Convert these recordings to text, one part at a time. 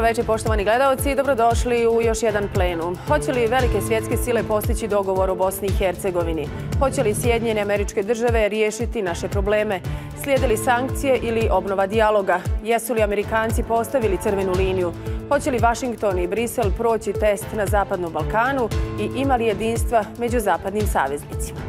večer, poštovani gledaoci, i dobrodošli u još jedan plenum. Hoće li velike svjetske sile postići dogovor o Bosni i Hercegovini? Hoće li Sjedinjene Američke Države riješiti naše probleme? Slijede li sankcije ili obnova dijaloga? Jesu li Amerikanci postavili crvenu liniju? Hoće li Washington i Brisel proći test na Zapadnom Balkanu i ima li jedinstva među zapadnim saveznicima?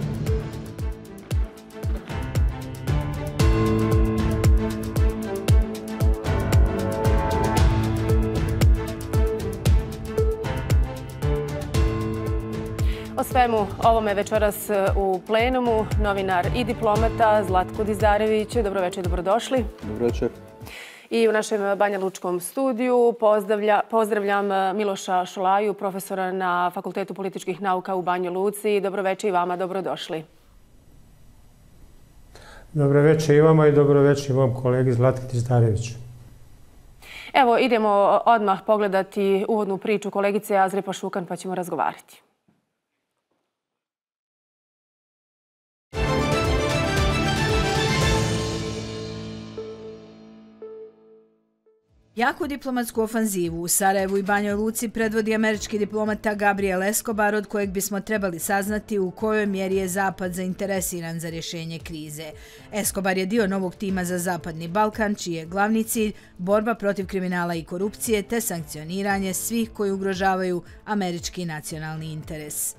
O svemu ovome večeras u plenumu novinar i diplomata Zlatko Dizarević. Dobro večer, dobrodošli. Dobro večer. I u našem Banja Lučkom studiju pozdravljam Miloša Šolaju, profesora na Fakultetu političkih nauka u Banji Luci. Dobro večer i vama, dobrodošli. Dobro večer i vama i dobro večer i vam kolegi Zlatko Dizarević. Evo, idemo odmah pogledati uvodnu priču kolegice Azre Pašukan pa ćemo razgovarati. Jaku diplomatsku ofanzivu u Sarajevu i Banjoj Luci predvodi američki diplomata Gabriel Escobar, od kojeg bismo trebali saznati u kojoj mjeri je Zapad zainteresiran za rješenje krize. Escobar je dio novog tima za Zapadni Balkan, čiji je glavni cilj borba protiv kriminala i korupcije te sankcioniranje svih koji ugrožavaju američki nacionalni interes.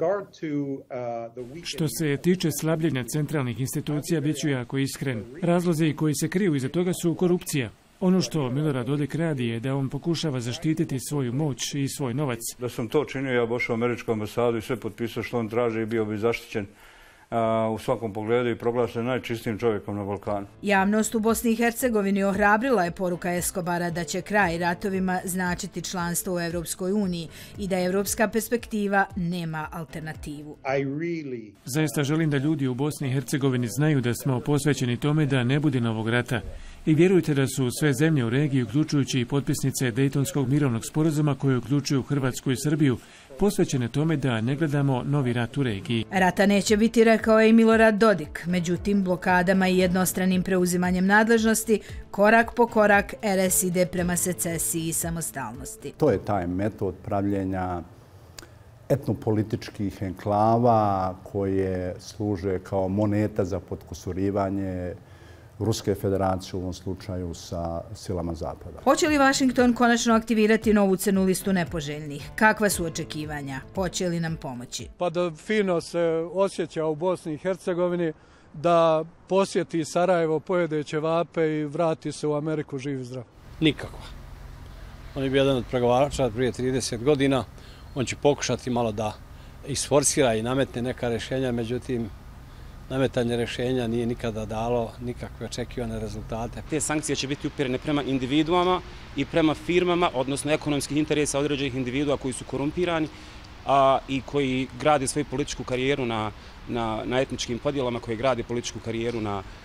Što se tiče slabljenja centralnih institucija, bit ću jako iskren. Razlozi koji se kriju iza toga su korupcija. Ono što Milorad Dodik radi je da on pokušava zaštititi svoju moć i svoj novac. Da sam to činio, ja bošao u američku ambasadu i sve potpisao što on traži i bio bi zaštićen u svakom pogledu i proglašen najčistijim čovjekom na Balkanu. Javnost u Bosni i Hercegovini ohrabrila je poruka Escobara da će kraj ratovima značiti članstvo u Evropskoj uniji i da evropska perspektiva nema alternativu. Zaista želim da ljudi u Bosni i Hercegovini znaju da smo posvećeni tome da ne bude novog rata. I vjerujte da su sve zemlje u regiji, uključujući i potpisnice Dejtonskog mirovnog sporazuma koje uključuju Hrvatsku i Srbiju, posvećene tome da ne gledamo novi rat u regiji. Rata neće biti, rekao je i Milorad Dodik. Međutim, blokadama i jednostranim preuzimanjem nadležnosti, korak po korak, RS ide prema secesiji i samostalnosti. To je taj metod pravljenja etnopolitičkih enklava koje služe kao moneta za potkusurivanje Ruske federacije u ovom slučaju sa silama Zapada. Hoće li Washington konačno aktivirati novu crnu listu nepoželjnih? Kakva su očekivanja? Hoće li nam pomoći? Pa da fino se osjeća u Bosni i Hercegovini, da posjeti Sarajevo, pojede ćevape i vrati se u Ameriku živ i zdrav. Nikako. On je bio jedan od pregovarača prije 30 godina. On će pokušati malo da isforsira i nametne neka rješenja, međutim, nametanje rješenja nije nikada dalo nikakve očekivane rezultate. Te sankcije će biti upirene prema individuama i prema firmama, odnosno ekonomskih interesa određenih individua koji su korumpirani i koji grade svoju političku karijeru na etničkim podjelama, koji grade političku karijeru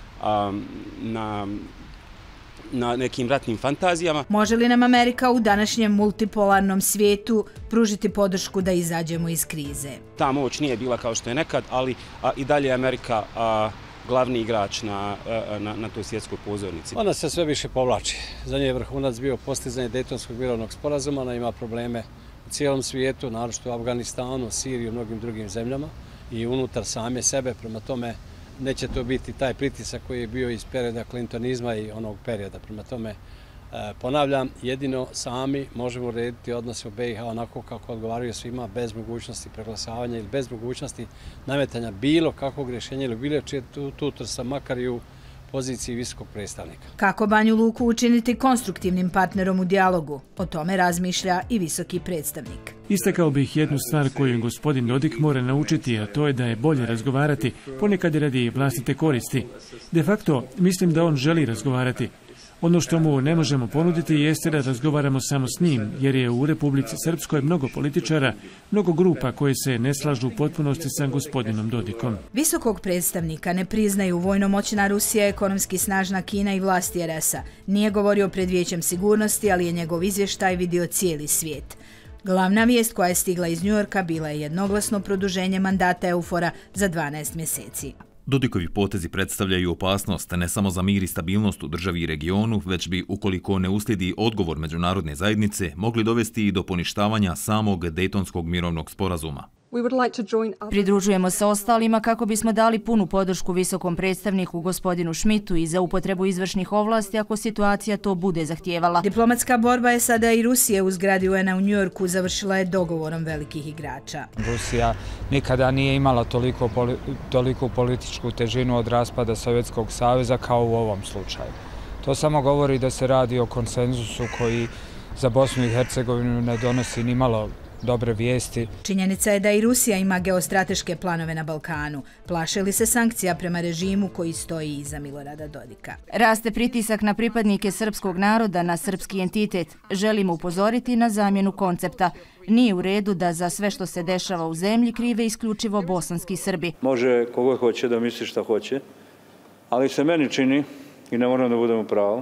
na nekim ratnim fantazijama. Može li nam Amerika u današnjem multipolarnom svijetu pružiti podršku da izađemo iz krize? Ta moć nije bila kao što je nekad, ali i dalje je Amerika glavni igrač na toj svjetskoj pozornici. Ona se sve više povlači. Za nje je vrhunac bio postizanje Dejtonskog mirovnog sporazuma. Ona ima probleme u cijelom svijetu, naročito u Afganistanu, Siriji i mnogim drugim zemljama i unutar same sebe. Prema tome, neće to biti taj pritisak koji je bio iz perioda klintonizma i onog perioda. Prema tome, ponavljam, jedino sami možemo urediti odnose u BiH onako kako odgovaraju svima, bez mogućnosti preglasavanja ili bez mogućnosti nametanja bilo kakvog rješenja ili bilo čije tutorstva, makar i u poziciji visokog predstavnika. Kako Banju Luku učiniti konstruktivnim partnerom u dijalogu? O tome razmišlja i visoki predstavnik. Istakao bih jednu stvar koju gospodin Dodik mora naučiti, a to je da je bolje razgovarati, ponekad radi vlastite koristi. De facto, mislim da on želi razgovarati. Ono što mu ne možemo ponuditi jeste da razgovaramo samo s njim, jer je u Republici Srpskoj mnogo političara, mnogo grupa koje se ne slažu u potpunosti sa gospodinom Dodikom. Visokog predstavnika ne priznaju vojno moćna Rusija, ekonomski snažna Kina i vlasti RS-a. Nije govorio pred Vijećem sigurnosti, ali je njegov izvještaj vidio cijeli svijet. Glavna vijest koja je stigla iz Njujorka bila je jednoglasno produženje mandata EUFOR-a za 12 mjeseci. Dodikovi potezi predstavljaju opasnost ne samo za mir i stabilnost u državi i regionu, već bi, ukoliko ne uslijedi odgovor međunarodne zajednice, mogli dovesti i do poništavanja samog Dejtonskog mirovnog sporazuma. Pridružujemo se ostalima kako bismo dali punu podršku visokom predstavniku gospodinu Schmidtu i za upotrebu izvršnih ovlasti ako situacija to bude zahtijevala. Diplomatska borba SAD i Rusije u zgradi UN-a u Njujorku završila je dogovorom velikih igrača. Rusija nikada nije imala toliku političku težinu od raspada Sovjetskog saveza kao u ovom slučaju. To samo govori da se radi o konsenzusu koji za Bosnu i Hercegovinu ne donosi ni malo dobre vijesti. Činjenica je da i Rusija ima geostrateške planove na Balkanu. Plaše li se sankcija prema režimu koji stoji iza Milorada Dodika? Raste pritisak na pripadnike srpskog naroda, na srpski entitet. Želimo upozoriti na zamjenu koncepta. Nije u redu da za sve što se dešava u zemlji krive isključivo bosanski Srbi. Može kogo hoće da misli šta hoće, ali se meni čini, i ne moram da budem u pravu,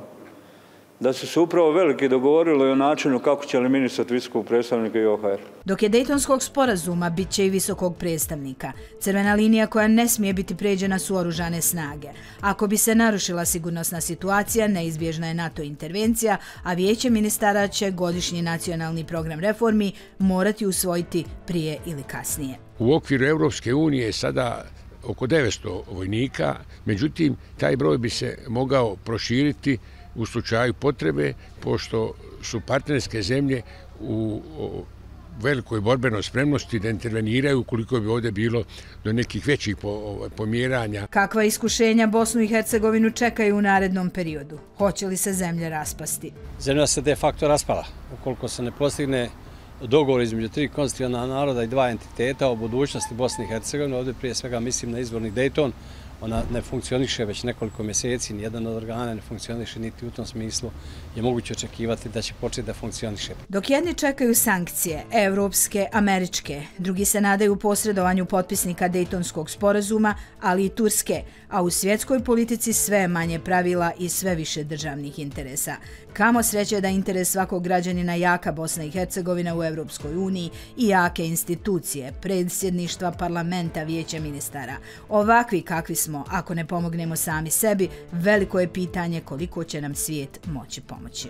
da su se upravo veliki dogovorili o načinu kako će eliminisati visokog predstavnika i OHR. Dok je Dejtonskog sporazuma, bit će i visokog predstavnika. Crvena linija koja ne smije biti pređena su oružane snage. Ako bi se narušila sigurnosna situacija, neizbježna je NATO intervencija, a Vijeće ministara će godišnji nacionalni program reformi morati usvojiti prije ili kasnije. U okviru Europske unije je sada oko 900 vojnika, međutim, taj broj bi se mogao proširiti u slučaju potrebe, pošto su partnerske zemlje u velikoj borbenoj spremnosti da interveniraju ukoliko bi ovdje bilo do nekih većih pomjeranja. Kakva iskušenja Bosnu i Hercegovinu čekaju u narednom periodu? Hoće li se zemlja raspasti? Zemlja se de facto raspala. Ukoliko se ne postigne dogovor između 3 konstitutivna naroda i 2 entiteta o budućnosti Bosne i Hercegovine, ovdje prije svega mislim na izvorni Dejton, ona ne funkcioniše već nekoliko mjeseci, nijedan od organa ne funkcioniše, niti u tom smislu je moguće očekivati da će početi da funkcioniše. Dok jedni čekaju sankcije, evropske, američke, drugi se nadaju posredovanju potpisnika Dejtonskog sporazuma, ali i Turske, a u svjetskoj politici sve manje pravila i sve više državnih interesa. Kamo sreće da interes svakog građanina jaka Bosna i Hercegovina u Evropskoj uniji i jake institucije, predsjedništva parlamenta, vijeća ministara. Ovakvi kakvi smo, ako ne pomognemo sami sebi, veliko je pitanje koliko će nam svijet moći pomoći.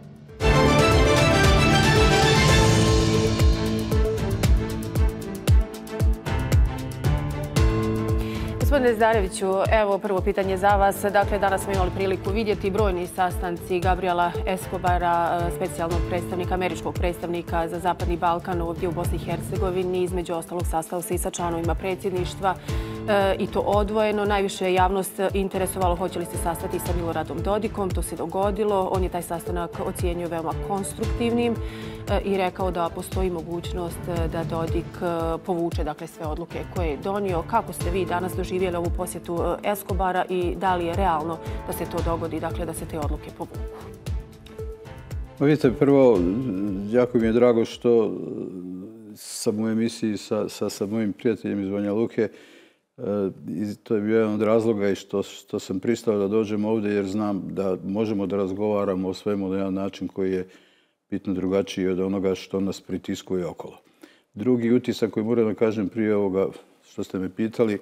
Gospodine Zdareviću, evo prvo pitanje za vas. Dakle, danas smo imali priliku vidjeti brojni sastanci Gabriela Escobara, specijalnog predstavnika, američkog predstavnika za Zapadni Balkan ovdje u Bosni i Hercegovini. Između ostalog sastao se i sa članovima predsjedništva i to odvojeno. Najviše je javnost interesovalo hoće li se sastati sa Miloradom Dodikom. To se dogodilo. On je taj sastanak ocijenio veoma konstruktivnim i rekao da postoji mogućnost da Dodik povuče sve odluke koje je donio. Kako ste vi danas doživjeli ovu posjetu Escobara i da li je realno da se to dogodi, da se te odluke povuku? Vidite, prvo, jako mi je drago što sam u emisiji sa mojim prijateljem iz Banja Luke. To je bio jedan od razloga i što sam pristao da dođem ovdje jer znam da možemo da razgovaramo o svemu na jedan način koji je bitno drugačiji od onoga što nas pritiskuje okolo. Drugi utisak koji moram da kažem prije ovoga što ste me pitali,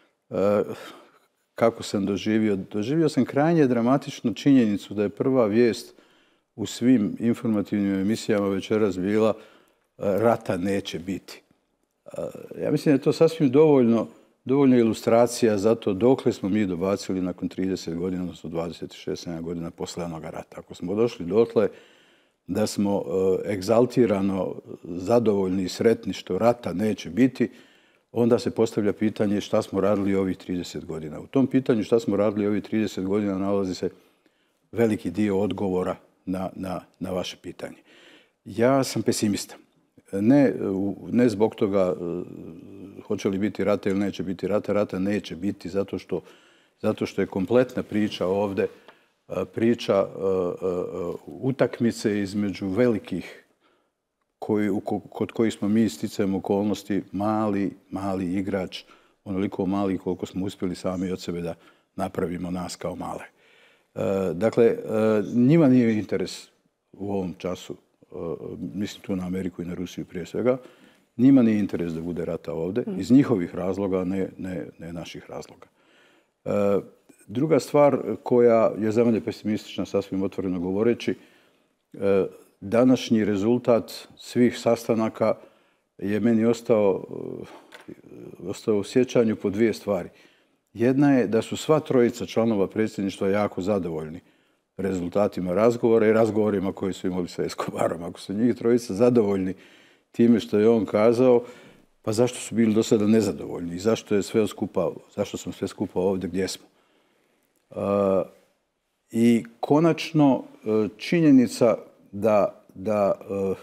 kako sam doživio. Doživio sam krajnje dramatičnu činjenicu da je prva vijest u svim informativnim emisijama večeras bila rata neće biti. Ja mislim da je to sasvim dovoljna ilustracija za to dokle smo mi dobacili nakon 30 godina, odnosno 26 godina posle onoga rata. Ako smo došli dotle da smo egzaltirano zadovoljni i sretni što rata neće biti, onda se postavlja pitanje šta smo radili ovih 30 godina. U tom pitanju šta smo radili ovih 30 godina nalazi se veliki dio odgovora na vaše pitanje. Ja sam pesimista. Ne zbog toga hoće li biti rata ili neće biti rata. Rata neće biti zato što je kompletna priča ovdje priča utakmice između velikih kod kojih smo mi sticajem okolnosti mali igrač, onoliko mali koliko smo uspjeli sami od sebe da napravimo nas kao male. Dakle, njima nije interes u ovom času, mislim tu na Ameriku i na Rusiju prije svega, njima nije interes da bude rata ovdje, iz njihovih razloga, ne naših razloga. Druga stvar koja je za mene pesimistična, sasvim otvoreno govoreći, današnji rezultat svih sastanaka je meni ostao u sjećanju po dvije stvari. Jedna je da su sva trojica članova predsjedništva jako zadovoljni rezultatima razgovora i razgovorima koji su imali sa Escobarom. Ako su njih trojica zadovoljni time što je on kazao, pa zašto su bili do sada nezadovoljni i zašto smo sve skupa ovdje gdje smo. I konačno činjenica da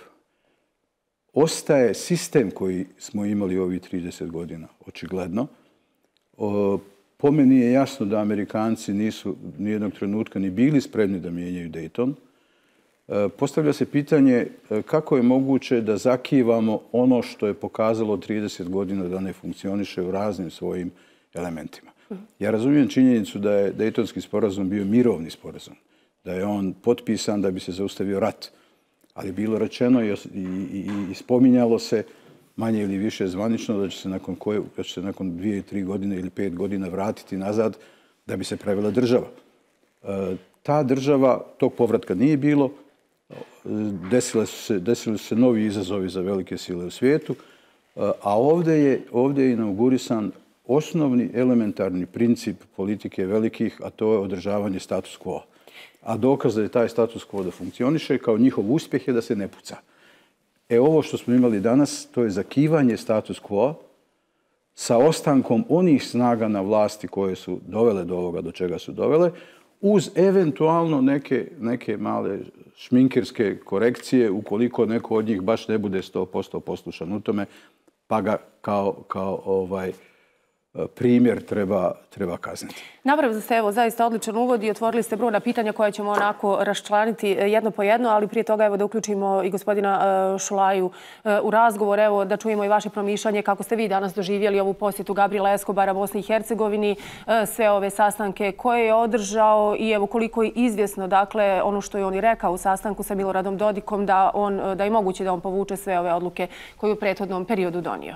ostaje sistem koji smo imali ovih 30 godina, očigledno. Po meni je jasno da Amerikanci nisu nijednog trenutka ni bili spremni da mijenjaju Dayton. Postavlja se pitanje kako je moguće da zakivamo ono što je pokazalo 30 godina da ne funkcioniše u raznim svojim elementima. Ja razumijem činjenicu da je Daytonski sporazum bio mirovni sporazum, da je on potpisan da bi se zaustavio rat, ali bilo rečeno i spominjalo se manje ili više zvanično da će se nakon 2, 3 godine ili 5 godina vratiti nazad da bi se pravila država. Ta država, tog povratka nije bilo, desili su se novi izazovi za velike sile u svijetu, a ovdje je inaugurisan osnovni elementarni princip politike velikih, a to je održavanje status quo. A dokaz da je taj status quo da funkcioniše kao njihov uspjeh je da se ne puca. Ovo što smo imali danas, to je zakivanje status quo sa ostankom onih snaga na vlasti koje su dovele do ovoga do čega su dovele, uz eventualno neke male šminkerske korekcije ukoliko neko od njih baš ne bude 100% poslušan u tome, pa ga kao primjer treba kazniti. Napravili ste zaista odličan uvod i otvorili ste brojna pitanja koja ćemo onako raščlaniti jedno po jedno, ali prije toga da uključimo i gospodina Šulaju u razgovor, da čujemo i vaše promišljanje kako ste vi danas doživjeli ovu posjetu Gabriela Escobara Bosni i Hercegovini, sve ove sastanke koje je održao i koliko je izvjesno, dakle, ono što je on i rekao u sastanku sa Miloradom Dodikom, da je moguće da on povuče sve ove odluke koje je u prethodnom periodu donio.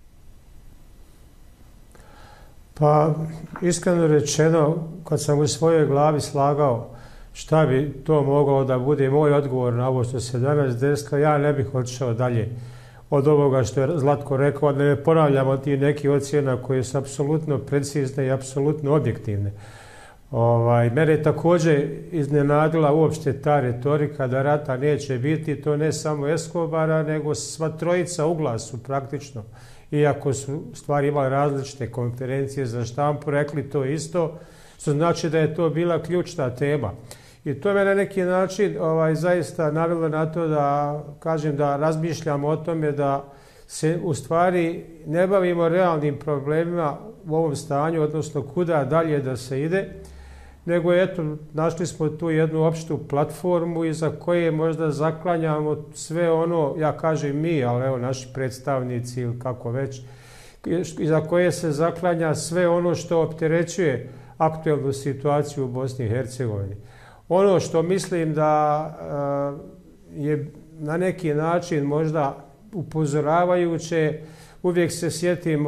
Pa, iskreno rečeno, kad sam u svojoj glavi slagao šta bi to mogao da bude moj odgovor na ovo što se danas desilo, ja ne bih otišao dalje od ovoga što je Zlatko rekao, da ne ponavljamo ti neki ocjena koje su apsolutno precizne i apsolutno objektivne. Mene je također iznenadila uopšte ta retorika da rata neće biti, to ne samo Escobara, nego sva trojica u glasu praktično. Iako su stvari imali različite konferencije za štampu, rekli to isto, što znači da je to bila ključna tema. I to me na neki način zaista navelo na to da kažem da razmišljamo o tome da se u stvari ne bavimo realnim problemima u ovom stanju, odnosno kuda dalje da se ide, nego našli smo tu jednu opštu platformu iza koje možda zaklanjamo sve ono, ja kažem mi, ali naši predstavnici ili kako već, iza koje se zaklanja sve ono što opterećuje aktuelnu situaciju u Bosni i Hercegovini. Ono što mislim da je na neki način možda upozoravajuće, uvijek se sjetim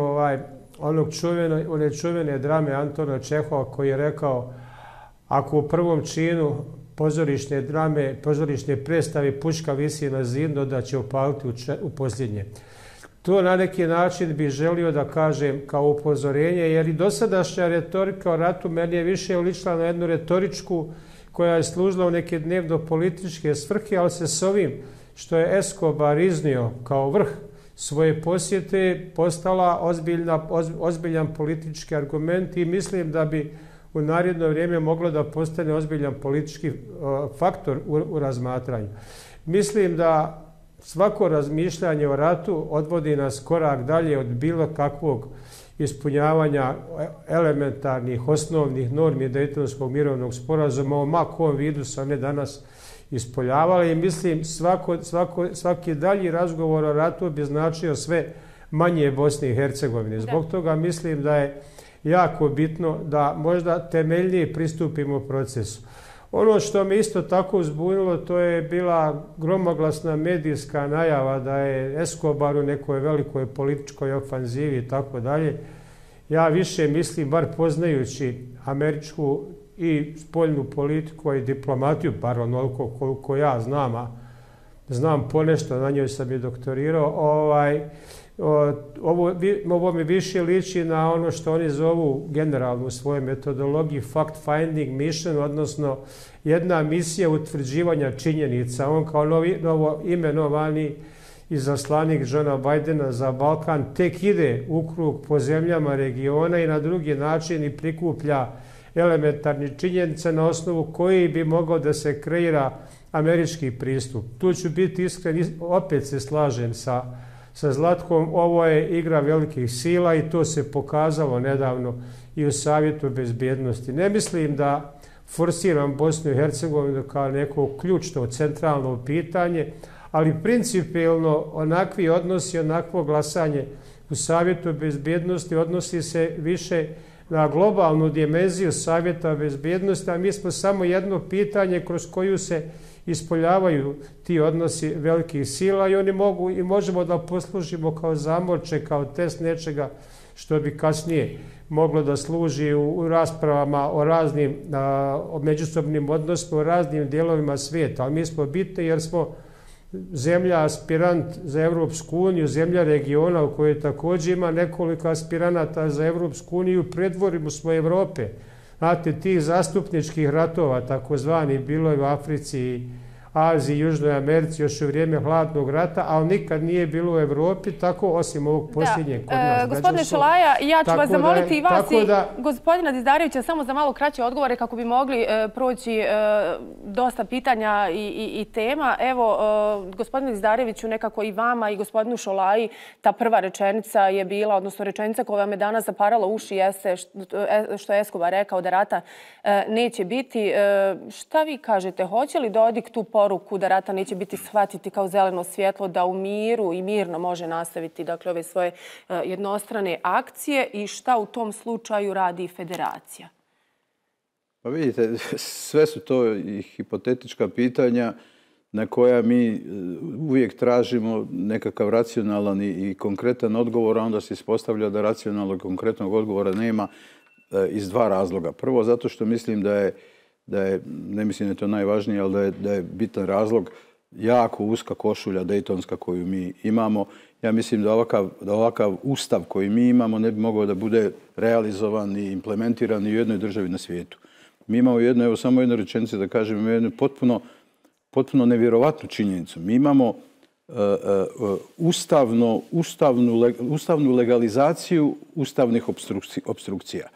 one čuvene drame Antona Čehova koji je rekao ako u prvom činu pozorišne drame, pozorišne predstave puška visi na zidu, da će opaliti u posljednje. To na neki način bih želio da kažem kao upozorenje, jer i dosadašnja retorika o ratu meni je više ličila na jednu retoričku koja je služila u neke dnevno-političke svrhe, ali se s ovim što je Escobar iznio kao vrh svoje posjete postala ozbiljan politički argument i mislim da bi u naredno vrijeme moglo da postane ozbiljan politički faktor u razmatranju. Mislim da svako razmišljanje o ratu odvodi nas korak dalje od bilo kakvog ispunjavanja elementarnih, osnovnih normi Daytonskog mirovnog sporazuma, ma kom vidu se one danas ispoljavale i mislim svaki dalji razgovor o ratu bi značio sve manje Bosne i Hercegovine. Zbog toga mislim da je jako bitno da možda temeljnije pristupimo procesu. Ono što me isto tako uzbunilo, to je bila gromoglasna medijska najava da je Escobar u nekoj velikoj političkoj ofanzivi i tako dalje. Ja više mislim, bar poznajući američku i spoljnu politiku i diplomatiju, bar onoliko koliko ja znam, a znam ponešto, na njoj sam i doktorirao, ovo mi više liči na ono što oni zovu generalno u svojoj metodologiji fact-finding mission, odnosno jedna misija utvrđivanja činjenica. On kao novo imenovani izaslanik Johna Bidena za Balkan tek ide u krug po zemljama regiona i na drugi način i prikuplja elementarne činjenice na osnovu koji bi mogao da se kreira američki pristup. Tu ću biti iskren, opet se slažem sa Zlatkom, ovo je igra velikih sila i to se pokazalo nedavno i u Savjetu bezbjednosti. Ne mislim da forsiram Bosnu i Hercegovinu kao neko ključno, centralno pitanje, ali principijelno onakvi odnosi, onakvo glasanje u Savjetu bezbjednosti odnosi se više na globalnu dimenziju Savjeta bezbjednosti, a mi smo samo jedno pitanje kroz koju se ispoljavaju ti odnosi velikih sila i oni mogu i možemo da poslužimo kao zamorče, kao test nečega što bi kasnije moglo da služi u raspravama o raznim o međusobnim odnosima u raznim dijelovima svijeta. Ali mi smo bitni jer smo zemlja aspirant za Evropsku uniju, zemlja regiona u kojoj također ima nekoliko aspiranata za Evropsku uniju, predvorimo smo Evrope. Znate, tih zastupničkih ratova, takozvani, bilo je u Africi, Aziji, Južnoj Americi još u vrijeme hladnog rata, ali nikad nije bilo u Evropi, tako osim ovog posljednjeg kod nas. Gospodine Šolaja, ja ću vas zamoliti i vas i gospodina Dizdarevića samo za malo kraće odgovore kako bi mogli proći dosta pitanja i tema. Evo, gospodine Dizdareviću, nekako i vama i gospodinu Šolaji, ta prva rečenica je bila, odnosno rečenica koja vam je danas zaparala uši, jeste što je Escobar rekao da rata neće biti. Šta vi kažete, hoće li Dodik tu poruku da rata neće biti shvatiti kao zeleno svjetlo, da u miru i mirno može nastaviti dakle, ove svoje jednostrane akcije i šta u tom slučaju radi Federacija? Pa vidite, sve su to i hipotetička pitanja na koja mi uvijek tražimo nekakav racionalan i konkretan odgovor, a onda se ispostavlja da racionalnog i konkretnog odgovora nema iz dva razloga. Prvo, zato što mislim da je, ne mislim da je to najvažnije, ali da je bitan razlog jako uska košulja dejtonska koju mi imamo. Ja mislim da ovakav ustav koji mi imamo ne bi mogao da bude realizovan i implementiran i u jednoj državi na svijetu. Mi imamo jednu, evo samo jednu rečenicu da kažem, imamo jednu potpuno nevjerovatnu činjenicu. Mi imamo ustavnu legalizaciju ustavnih opstrukcija.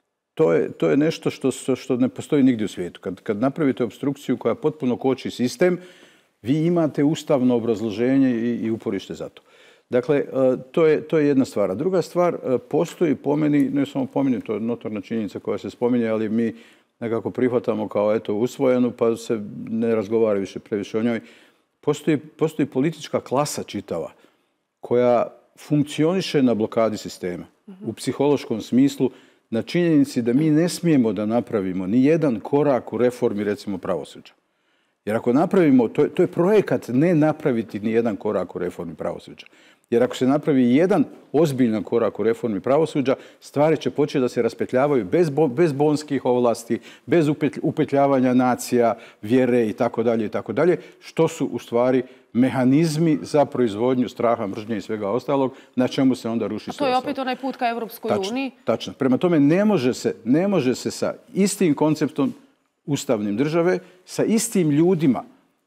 To je nešto što ne postoji nigdje u svijetu. Kad napravite opstrukciju koja potpuno koči sistem, vi imate ustavno obrazloženje i uporište za to. Dakle, to je jedna stvar. A druga stvar, postoji po meni, ne samo po meni, to je notorna činjenica koja se spominje, ali mi nekako prihvatamo kao usvojenu, pa se ne razgovara više previše o njoj. Postoji politička klasa čitava koja funkcioniše na blokadi sistema. U psihološkom smislu, na činjenici da mi ne smijemo da napravimo ni jedan korak u reformi, recimo, pravosuđa. Jer ako napravimo, to je projekat ne napraviti ni jedan korak u reformi pravosuđa. Jer ako se napravi jedan ozbiljan korak u reformi pravosuđa, stvari će početi da se raspetljavaju bez bonskih ovlasti, bez upetljavanja nacija, vjere itd., što su u stvari mehanizmi za proizvodnju straha, mržnje i svega ostalog, na čemu se onda ruši sve ostalo. A to je opet onaj put ka Evropskoj uniji? Tačno. Prema tome, ne može se sa istim konceptom ustavnim države, sa istim ljudima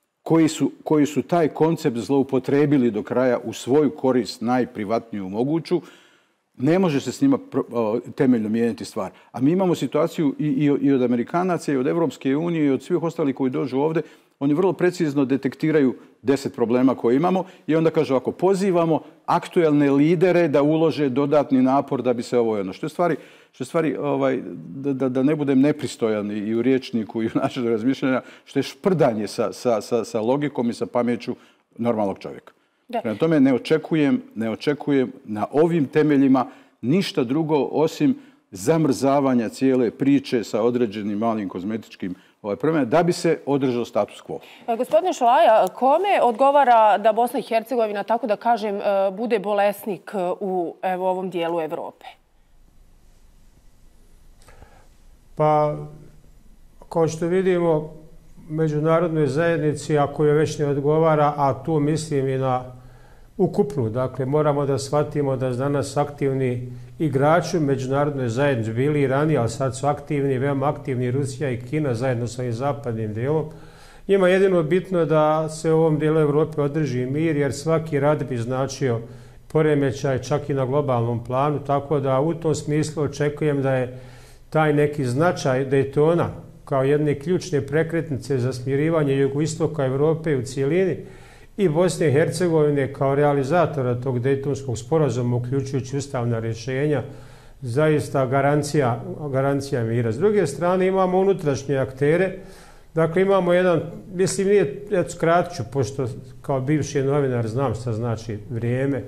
koji su taj koncept zloupotrebili do kraja u svoju korist najprivatniju moguću, ne može se s njima temeljno mijenjati stvar. A mi imamo situaciju i od Amerikanaca, i od Evropske unije, i od svih ostalih koji dođu ovdje, oni vrlo precizno detektiraju 10 problema koje imamo i onda kažu ako pozivamo aktuelne lidere da ulože dodatni napor da bi se ovo jedno. Što je stvari, da ne budem nepristojan i u rječniku i u načinu razmišljanja, što je šprdanje sa logikom i sa pameću normalnog čovjeka. Prema tome ne očekujem na ovim temeljima ništa drugo osim zamrzavanja cijele priče sa određenim malim kozmetičkim promjena da bi se održao status quo. Gospodine Šolaja, kome odgovara da Bosna i Hercegovina, tako da kažem, bude bolesnik u ovom dijelu Evrope? Pa, kao što vidimo, međunarodnoj zajednici, ako je već ne odgovara, a tu mislim i na ukupnu, dakle, moramo da shvatimo da danas aktivni igrači u međunarodnoj zajednici bili i ranije, ali sad su aktivni, veoma aktivni Rusija i Kina zajedno sa ovim zapadnim dijelom. Njima je jedino bitno da se u ovom dijelu Evrope održi mir, jer svaki rad bi značio poremećaj čak i na globalnom planu, tako da u tom smislu očekujem da je taj neki značaj Daytona kao jedne ključne prekretnice za smirivanje jugoistoka Evrope u cijelini i Bosne i Hercegovine kao realizatora tog Daytonskog sporazuma, uključujući ustavna rješenja, zaista garancija mira. S druge strane imamo unutrašnje aktere. Dakle, imamo jedan, mislim, skratit ću, pošto kao bivši novinar znam šta znači vrijeme.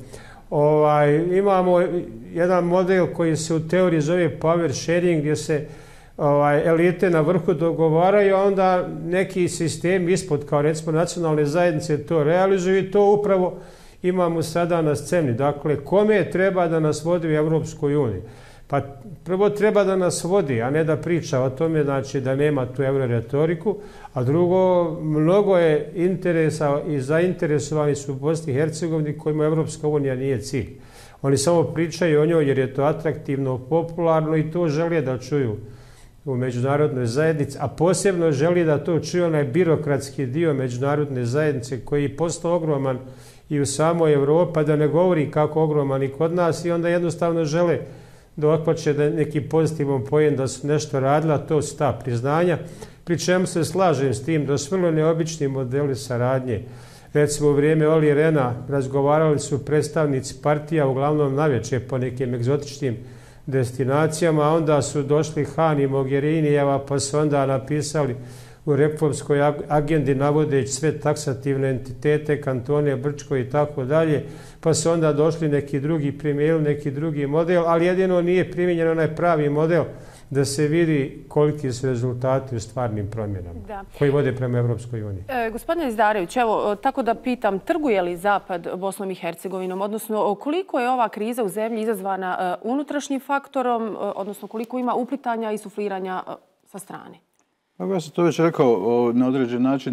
Imamo jedan model koji se u teoriji zove power sharing, gdje se elite na vrhu dogovaraju, a onda neki sistemi ispod, kao recimo nacionalne zajednice, to realizuju i to upravo imamo sada na sceni. Dakle, kome treba da nas vodi u Evropskoj uniji? Pa prvo treba da nas vodi, a ne da priča o tome, znači da nema tu euroretoriku, a drugo, mnogo je interesa i zainteresovani su u Bosni i Hercegovini kojima Evropska unija nije cilj. Oni samo pričaju o njoj jer je to atraktivno, popularno i to žele da čuju u međunarodnoj zajednici, a posebno želi da to čuje onaj birokratski dio međunarodne zajednice koji je postao ogroman i u samoj Evropi, da ne govori kako ogroman i kod nas, i onda jednostavno žele da otpoče da neki pozitivan pojen da su nešto radila, to su ta priznanja, pri čemu se slažem s tim da su vrlo neobični modeli saradnje. Recimo u vrijeme Olli Rehna razgovarali su predstavnici partija uglavnom navečer po nekim egzotičnim destinacijama, a onda su došli Han i Mogherinijeva, pa su onda napisali u reformskoj agendi navodeći sve taksativne entitete, kantone, Brčko i tako dalje, pa su onda došli neki drugi primijenili, neki drugi model, ali jedino nije primijenjen onaj pravi model da se vidi koliki su rezultati u stvarnim promjenama koji vode prema Evropskoj uniji. Gospodine Izdarević, evo, tako da pitam, trguje li Zapad Bosnom i Hercegovinom, odnosno koliko je ova kriza u zemlji izazvana unutrašnjim faktorom, odnosno koliko ima uplitanja i sufliranja sa strane? Ja sam to već rekao na određen način.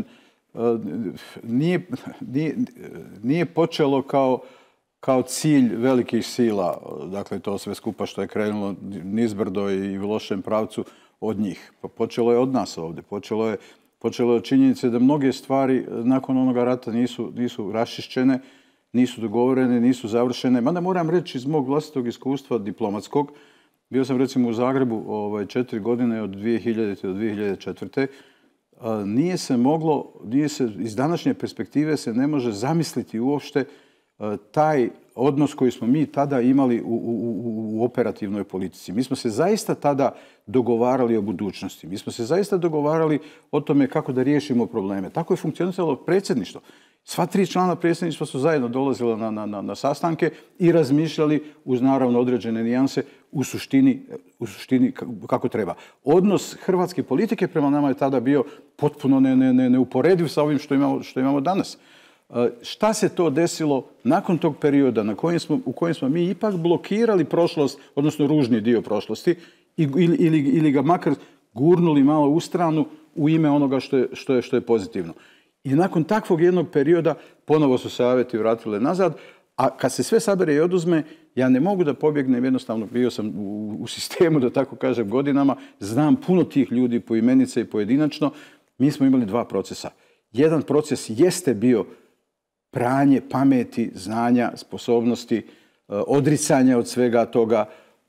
Nije počelo kao cilj velikih sila, dakle to sve skupa što je krenulo nizbrdo i u lošem pravcu od njih. Počelo je od nas ovdje. Počelo je od činjenice da mnoge stvari nakon onoga rata nisu raščišćene, nisu dogovorene, nisu završene. Mada moram reći iz mog vlastitog iskustva diplomatskog, bio sam recimo u Zagrebu 4 godine od 2000. do 2004. Nije se, iz današnje perspektive se ne može zamisliti uopšte taj odnos koji smo mi tada imali u operativnoj politici. Mi smo se zaista tada dogovarali o budućnosti. Mi smo se zaista dogovarali o tome kako da riješimo probleme. Tako je funkcioniralo predsjedništvo. Sva 3 člana predsjedništva su zajedno dolazila na sastanke i razmišljali uz naravno određene nijanse u suštini kako treba. Odnos hrvatske politike prema nama je tada bio potpuno neuporediv sa ovim što imamo danas. Šta se to desilo nakon tog perioda u kojem smo mi ipak blokirali prošlost, odnosno ružni dio prošlosti, ili ga makar gurnuli malo u stranu u ime onoga što je pozitivno. I nakon takvog jednog perioda ponovo su savjeti vratile nazad, a kad se sve sabere i oduzme, ja ne mogu da pobjegnem, jednostavno bio sam u sistemu, da tako kažem, godinama, znam puno tih ljudi poimenice i pojedinačno. Mi smo imali 2 procesa. Jedan proces jeste bio pranje pameti, znanja, sposobnosti, odricanja od svega toga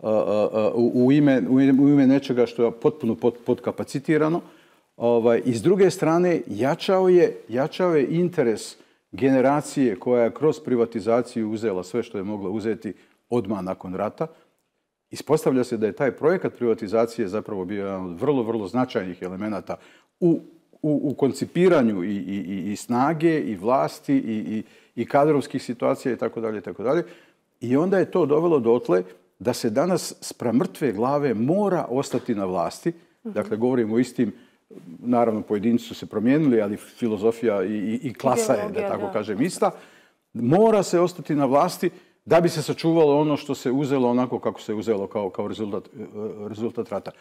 u ime nečega što je potpuno podkapacitirano. I s druge strane, jačao je interes generacije koja je kroz privatizaciju uzela sve što je mogla uzeti odmah nakon rata. Ispostavlja se da je taj projekat privatizacije zapravo bio jedan od vrlo, vrlo značajnih elemenata u koncipiranju i snage, i vlasti, i kadrovskih situacija itd. I onda je to dovelo dotle da se danas spram mrtve glave mora ostati na vlasti. Dakle, govorimo o istim, naravno pojedinci su se promijenili, ali filozofija i klasa je, da tako kažem, ista. Mora se ostati na vlasti da bi se sačuvalo ono što se uzelo onako kako se uzelo kao rezultat rata.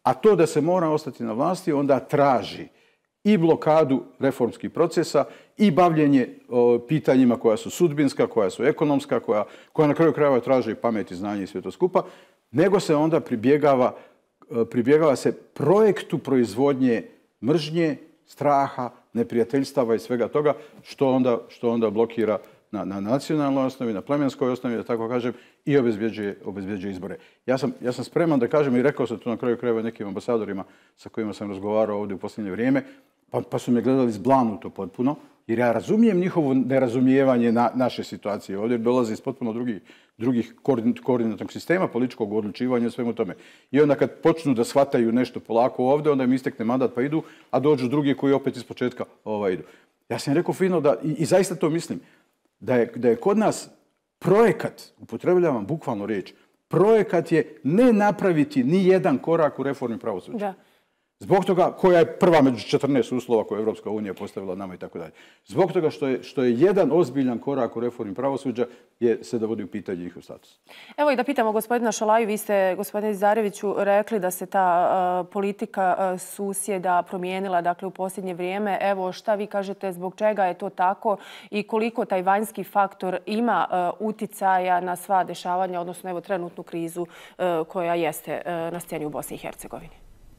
a to da se mora ostati na vlasti onda traži i blokadu reformskih procesa i bavljenje pitanjima koja su sudbinska, koja su ekonomska, koja na kraju krajeva traže i pamet i znanje i sve to skupa, nego se onda pribjegava se projektu proizvodnje mržnje, straha, neprijateljstava i svega toga, što onda blokira na nacionalnoj osnovi, na plemenskoj osnovi, da tako kažem, i obezbjeđuje izbore. Ja sam spreman da kažem, i rekao sam to na kraju krajeva nekim ambasadorima sa kojima sam razgovarao ovdje u posljednje vrijeme, pa su me gledali zblanuto potpuno, jer ja razumijem njihovo nerazumijevanje naše situacije. Ovdje dolaze iz potpuno drugih koordinatnog sistema, političkog odlučivanja i svemu tome. I onda kad počnu da shvataju nešto polako ovdje, onda im istekne mandat pa idu, a dođu drugi koji opet iz početka idu. Ja sam rekao fino da, i zaista to mislim, da je kod nas projekat, upotrebljavam bukvalno riječ, projekat je ne napraviti ni jedan korak u reformi pravosuđa. Zbog toga, koja je prva među 14 uslova koje je Evropska unija postavila nama i tako dalje. Zbog toga što je jedan ozbiljan korak u reformi pravosuđa se dovodi u pitanje njihov status. Evo i da pitamo gospodina Šalaju, vi ste, gospodine Zareviću, rekli da se ta politika susjeda promijenila, dakle, u posljednje vrijeme. Evo, šta vi kažete, zbog čega je to tako i koliko taj vanjski faktor ima uticaja na sva dešavanja, odnosno evo trenutnu krizu koja jeste na sceni u Bosni i Hercegovini?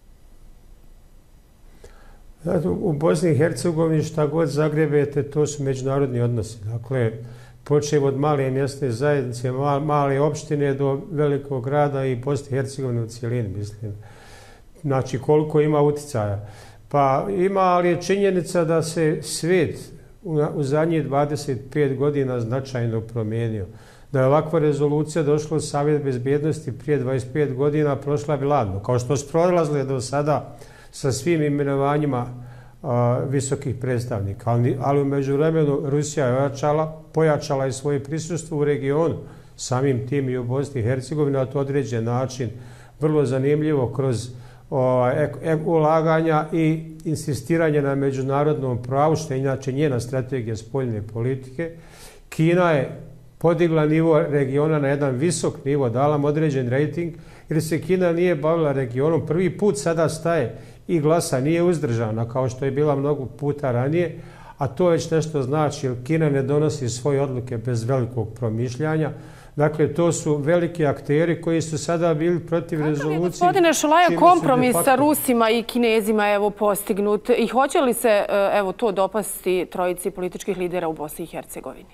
U Bosni i Hercegovini šta god zagrebete, to su međunarodni odnosi. Dakle, počev od male mjesne zajednice, male opštine do velikog grada i Bosne i Hercegovine u cijelini, mislim. Znači, koliko ima uticaja. Pa ima, ali je činjenica da se svijet u zadnjih 25 godina značajno promijenio. Da je ovakva rezolucija došla u Savjet bezbjednosti prije 25 godina, prošla bi ladno. Kao što su prolazile do sada sa svim imenovanjima visokih predstavnika. Ali u međuvremenu Rusija je pojačala i svoje prisustvo u regionu, samim tim i u Bosni i Hercegovini, na to određen način, vrlo zanimljivo kroz ulaganja i insistiranje na međunarodnom pravu, što je inače njena strategija spoljne politike. Kina je podigla nivo regiona na jedan visok nivo, dala mu određen rejting, jer se Kina nije bavila regionom. Prvi put sada staje i glasa, nije uzdržana kao što je bila mnogo puta ranije, a to već nešto znači, jer Kina ne donosi svoje odluke bez velikog promišljanja. Dakle, to su veliki akteri koji su sada bili protiv rezolucije. Gospodine Šalaja, kompromis sa Rusima i Kinezima evo postignut i hoće li se evo to dopasti trojici političkih lidera u Bosni i Hercegovini?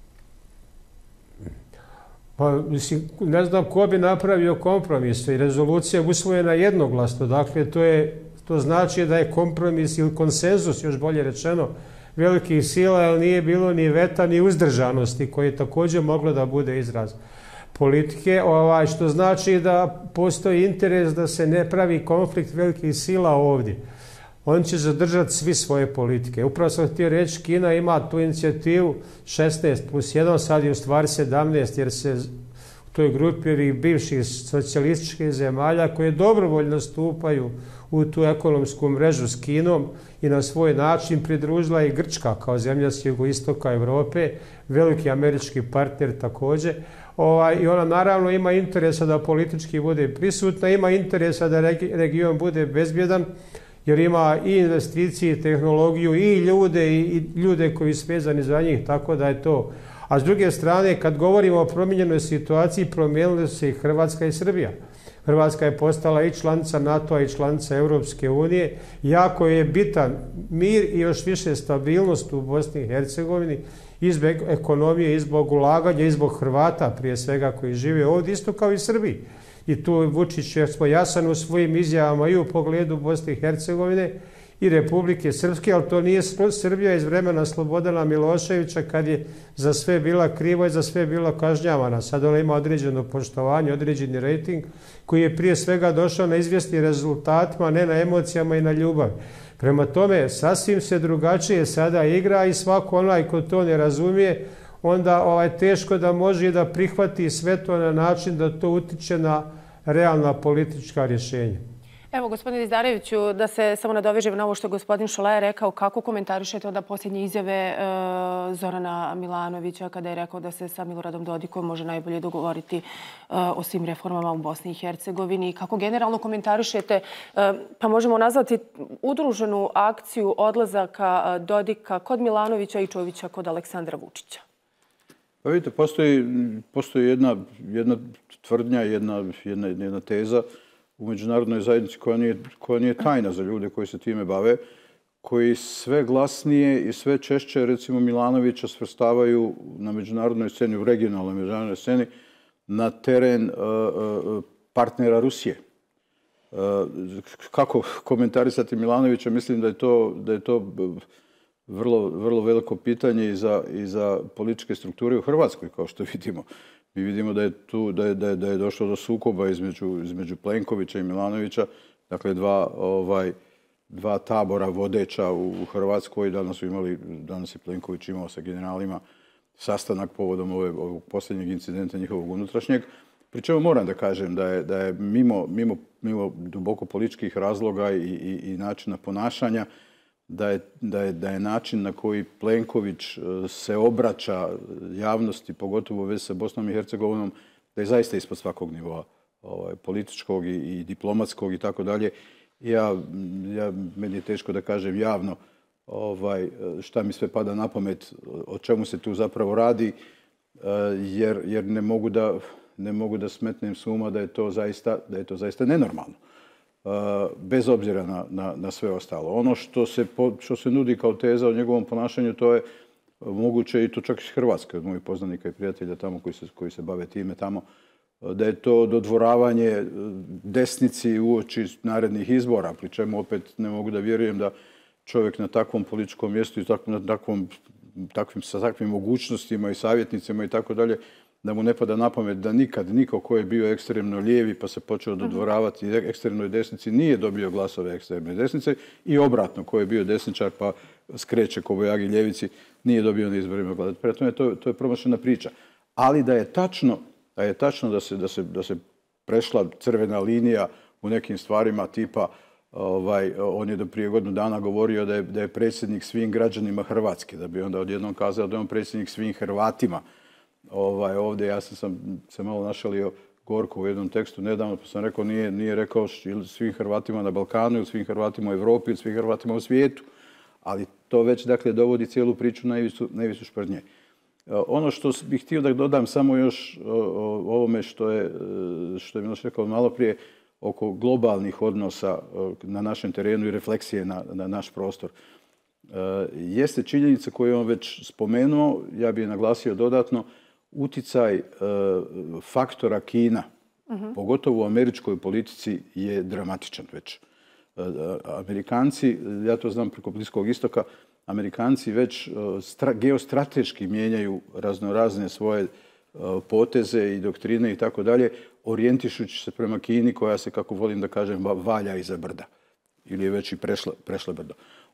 Pa, mislim, ne znam ko bi napravio kompromis i rezolucija usvojena jednoglasno. Dakle, to znači da je kompromis ili konsenzus, još bolje rečeno, velikih sila, jer nije bilo ni veta ni uzdržanosti koji je također moglo da bude izraz politike, što znači da postoji interes da se ne pravi konflikt velikih sila ovdje. On će zadržati svi svoje politike. Upravo sam htio reći, Kina ima tu inicijativu 16+1, sad je u stvari 17, jer se u toj grupi ovih bivših socijalističkih zemalja koje dobrovoljno stupaju u tu ekonomsku mrežu s Kinom i na svoj način pridružila i Grčka kao zemlja s jugoistoka Evrope, veliki američki partner također. I ona naravno ima interesa da politički bude prisutna, ima interesa da region bude bezbjedan, jer ima i investicije, i tehnologiju, i ljude koji su vezani za njih, tako da je to. A s druge strane, kad govorimo o promijenjenoj situaciji, promijenile su se i Hrvatska i Srbija. Hrvatska je postala i članica NATO-a i članica Europske unije. Jako je bitan mir i još više stabilnost u Bosni i Hercegovini i zbog ekonomije, i zbog ulaganja, i zbog Hrvata prije svega koji žive ovdje, isto kao i Srbiji. I tu Vučić je jasan u svojim izjavama i u pogledu Bosne i Hercegovine i Republike Srpske, ali to nije Srbija iz vremena Slobodana Miloševića kad je za sve bila krivo i za sve bila kažnjavana. Sad ona ima određeno poštovanje, određeni rejting koji je prije svega došao na izvjesnim rezultatima, ne na emocijama i na ljubav. Prema tome, sasvim se drugačije sada igra i svako onaj ko to ne razumije, onda teško da može i da prihvati sve to na način da to utiče na realna politička rješenja. Evo, gospodine Dizdareviću, da se samo nadovežem na ovo što je gospodin Šolaja rekao, kako komentarišete onda posljednje izjave Zorana Milanovića kada je rekao da se sa Miloradom Dodikom može najbolje dogovoriti o svim reformama u Bosni i Hercegovini? Kako generalno komentarišete, pa možemo nazvati udruženu akciju odlazaka Dodika kod Milanovića i Čovića kod Aleksandra Vučića? Pa vidite, postoji jedna tvrdnja, jedna teza u međunarodnoj zajednici koja nije tajna za ljude koji se time bave, koji sve glasnije i sve češće, recimo, Milanovića svrstavaju na međunarodnoj sceni, u regionalnoj međunarodnoj sceni, na teren partnera Rusije. Kako komentarisati Milanovića? Mislim da je to vrlo veliko pitanje i za političke strukture u Hrvatskoj, kao što vidimo. Mi vidimo da je došlo do sukoba između Plenkovića i Milanovića, dakle dva tabora vodeća u Hrvatskoj. Danas je Plenković imao sa generalima sastanak povodom ovog posljednjeg incidenta njihovog unutrašnjeg. Pri čemu moram da kažem da je mimo duboko političkih razloga i načina ponašanja, da je način na koji Plenković se obraća javnosti, pogotovo u vezi sa Bosnom i Hercegovinom, da je zaista ispod svakog nivoa političkog i diplomatskog i tako dalje. Meni je teško da kažem javno šta mi sve pada na pamet, o čemu se tu zapravo radi, jer ne mogu da smetnem s uma da je to zaista nenormalno. Bez obzira na sve ostalo. Ono što se nudi kao teza o njegovom ponašanju, to je moguće i to čak iz Hrvatske, od mojih poznanika i prijatelja tamo koji se bave time tamo, da je to dodvoravanje desnici uoči narednih izbora, pri čemu opet ne mogu da vjerujem da čovjek na takvom političkom mjestu i sa takvim mogućnostima i savjetnicima i tako dalje, da mu ne pada na pamet da nikad niko ko je bio ekstremno lijevi pa se počeo dodvoravati ekstremnoj desnici nije dobio glasove ekstremne desnice i obratno, ko je bio desničar pa skreće kobojagi ljevici nije dobio na izborima glasove. Prema tome, to je promašena priča. Ali da je tačno da se prešla crvena linija u nekim stvarima tipa on je do prije godinu dana govorio da je predsjednik svim građanima Hrvatske, da bi onda odjednom kazao da je on predsjednik svim Hrvatima. Ovdje ja sam se malo našalio gorko u jednom tekstu nedavno, pa sam rekao nije rekao svim Hrvatima na Balkanu ili svim Hrvatima u Evropi ili svim Hrvatima u svijetu. Ali to već dakle dovodi cijelu priču na ivicu šprdnje. Ono što bih htio da dodam samo još o ovome što je Miloš rekao malo prije oko globalnih odnosa na našem terenu i refleksije na naš prostor. Jeste činjenica koju je on već spomenuo, ja bih je naglasio dodatno, uticaj faktora Kina, pogotovo u američkoj politici, je dramatičan već. Amerikanci, ja to znam preko Bliskog istoka, Amerikanci već geostrateški mijenjaju raznorazne svoje poteze i doktrine i tako dalje, orijentišući se prema Kini koja se, kako volim da kažem, valja iza brda. Ili je već i prešla brdo.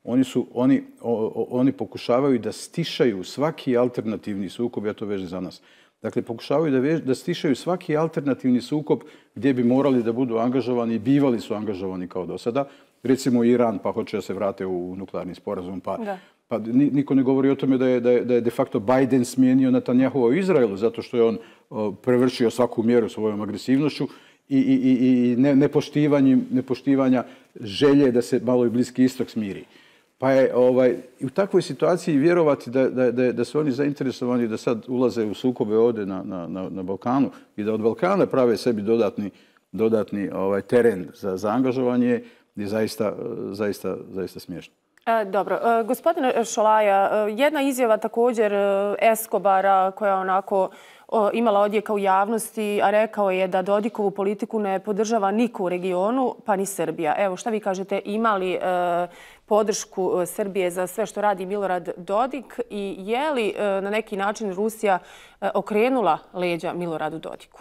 Oni pokušavaju da stišaju svaki alternativni sukob, ja to vežem za nas. Dakle, pokušavaju da stišaju svaki alternativni sukob gdje bi morali da budu angažovani i bivali su angažovani kao do sada. Recimo Iran, pa hoće da se vrate u nuklearni sporazum, pa niko ne govori o tome da je de facto Biden smijenio Netanjahua u Izraelu zato što je on prevršio svaku mjeru svojom agresivnošću i nepoštivanja želje da se malo i Bliski istok smiri. Pa je u takvoj situaciji vjerovati da su oni zainteresovani da sad ulaze u sukobe ovdje na Balkanu i da od Balkana prave sebi dodatni teren za angažovanje je zaista smiješno. Dobro. Gospodine Šolaja, jedna izjava također Escobara koja je onako imala odjeka u javnosti, a rekao je da Dodikovu politiku ne podržava niko u regionu, pa ni Srbija. Evo, šta vi kažete, ima li podršku Srbije za sve što radi Milorad Dodik i je li na neki način Rusija okrenula leđa Miloradu Dodiku?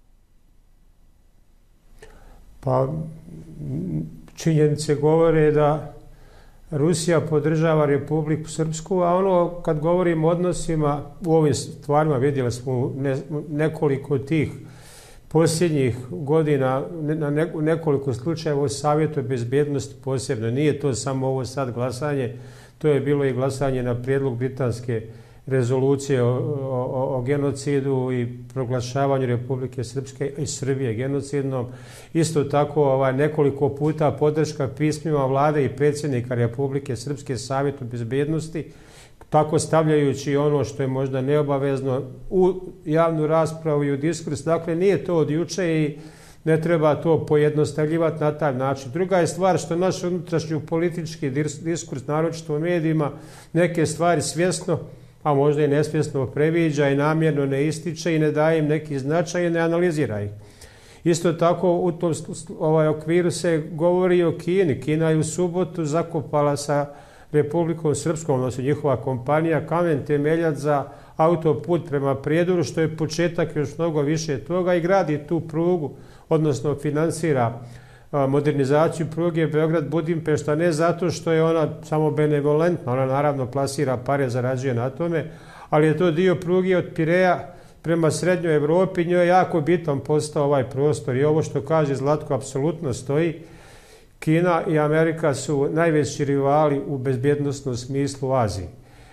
Pa, činjenice govore da Rusija podržava Republiku Srpsku, a ono kad govorimo o odnosima u ovim stvarima, vidjeli smo nekoliko tih posljednjih godina u nekoliko slučajeva u Savjetu bezbjednosti posebno. Nije to samo ovo sad glasanje, to je bilo i glasanje na prijedlog britanske rezolucije o genocidu i proglašavanju Republike Srpske i Srbije genocidnom. Isto tako nekoliko puta podrška pismima vlade i predsjednika Republike Srpske Savjetu bezbjednosti, tako stavljajući ono što je možda neobavezno u javnu raspravu i u diskurs. Dakle, nije to od juče i ne treba to pojednostavljivati na taj način. Druga je stvar što naš unutrašnji politički diskurs, naročito u medijima, neke stvari svjesno, a možda i nesvjesno previđa i namjerno ne ističe i ne daje im neki značaj i ne analizira ih. Isto tako u tom okviru se govori o Kini. Kina je u subotu zakopala sa Republikom Srpskom, odnosno njihova kompanija, kamen temeljac za autoput prema Prijedoru, što je početak još mnogo više toga i gradi tu prugu, odnosno finansira modernizaciju pruge Beograd-Budimpešta, ne zato što je ona samo benevolentna, ona naravno plasira pare, zarađuje na tome, ali je to dio pruge od Pireja prema Srednjoj Evropi, njoj je jako bitan postao ovaj prostor i ovo što kaže Zlatko apsolutno stoji. Kina i Amerika su najveći rivali u bezbjednosnom smislu u Aziji.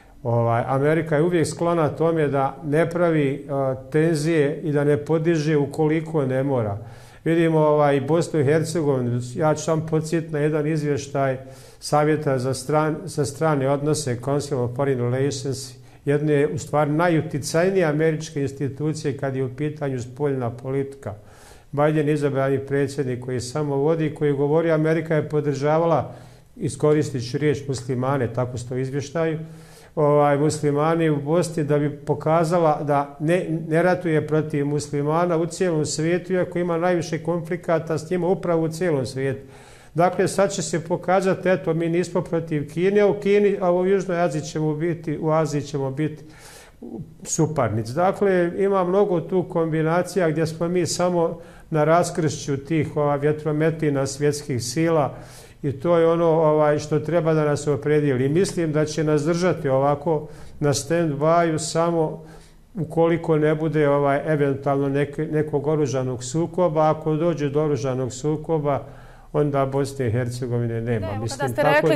Amerika je uvijek sklona tome da ne pravi tenzije i da ne podiže ukoliko ne mora. Vidimo i Bosnu i Hercegovinu. Ja ću sam podsjetiti na jedan izvještaj Savjeta za strane odnose, Council of Foreign Relations, jedne u stvari najuticajnije američke institucije kad je u pitanju spoljna politika. Biden izabrani predsjednik koji samo vodi, koji govori Amerika je podržavala, iskoristit ću riječ muslimane, tako stoji u izvještaju, muslimani u Bosni da bi pokazala da ne ratuje protiv muslimana u cijelom svijetu, iako ima najviše konflikata s njima upravo u cijelom svijetu. Dakle, sad će se pokazati, eto, mi nismo protiv Kine, a u Južnoj Aziji ćemo biti, u Aziji ćemo biti suparnici. Dakle, ima mnogo tu kombinacija gdje smo mi samo na raskršću tih vjetrometina svjetskih sila i to je ono što treba da nas opredijeli. Mislim da će nas držati ovako na stand-by samo ukoliko ne bude eventualno nekog oružanog sukoba. Ako dođe do oružanog sukoba, onda Bosne i Hercegovine nema. Kada ste rekli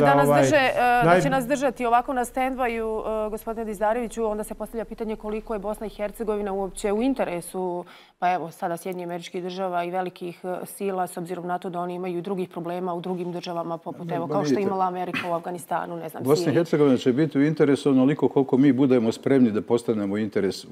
da će nas držati ovako na stand-by, gospodine Dizdareviću, onda se postavlja pitanje koliko je Bosna i Hercegovina uopće u interesu, pa evo sada Sjedinjenih Američkih Država i velikih sila, s obzirom na to da oni imaju drugih problema u drugim državama, poput evo kao što je imala Amerika u Afganistanu, ne znam, Siriji. Bosna i Hercegovina će biti u interesu onoliko koliko mi budemo spremni da postanemo interes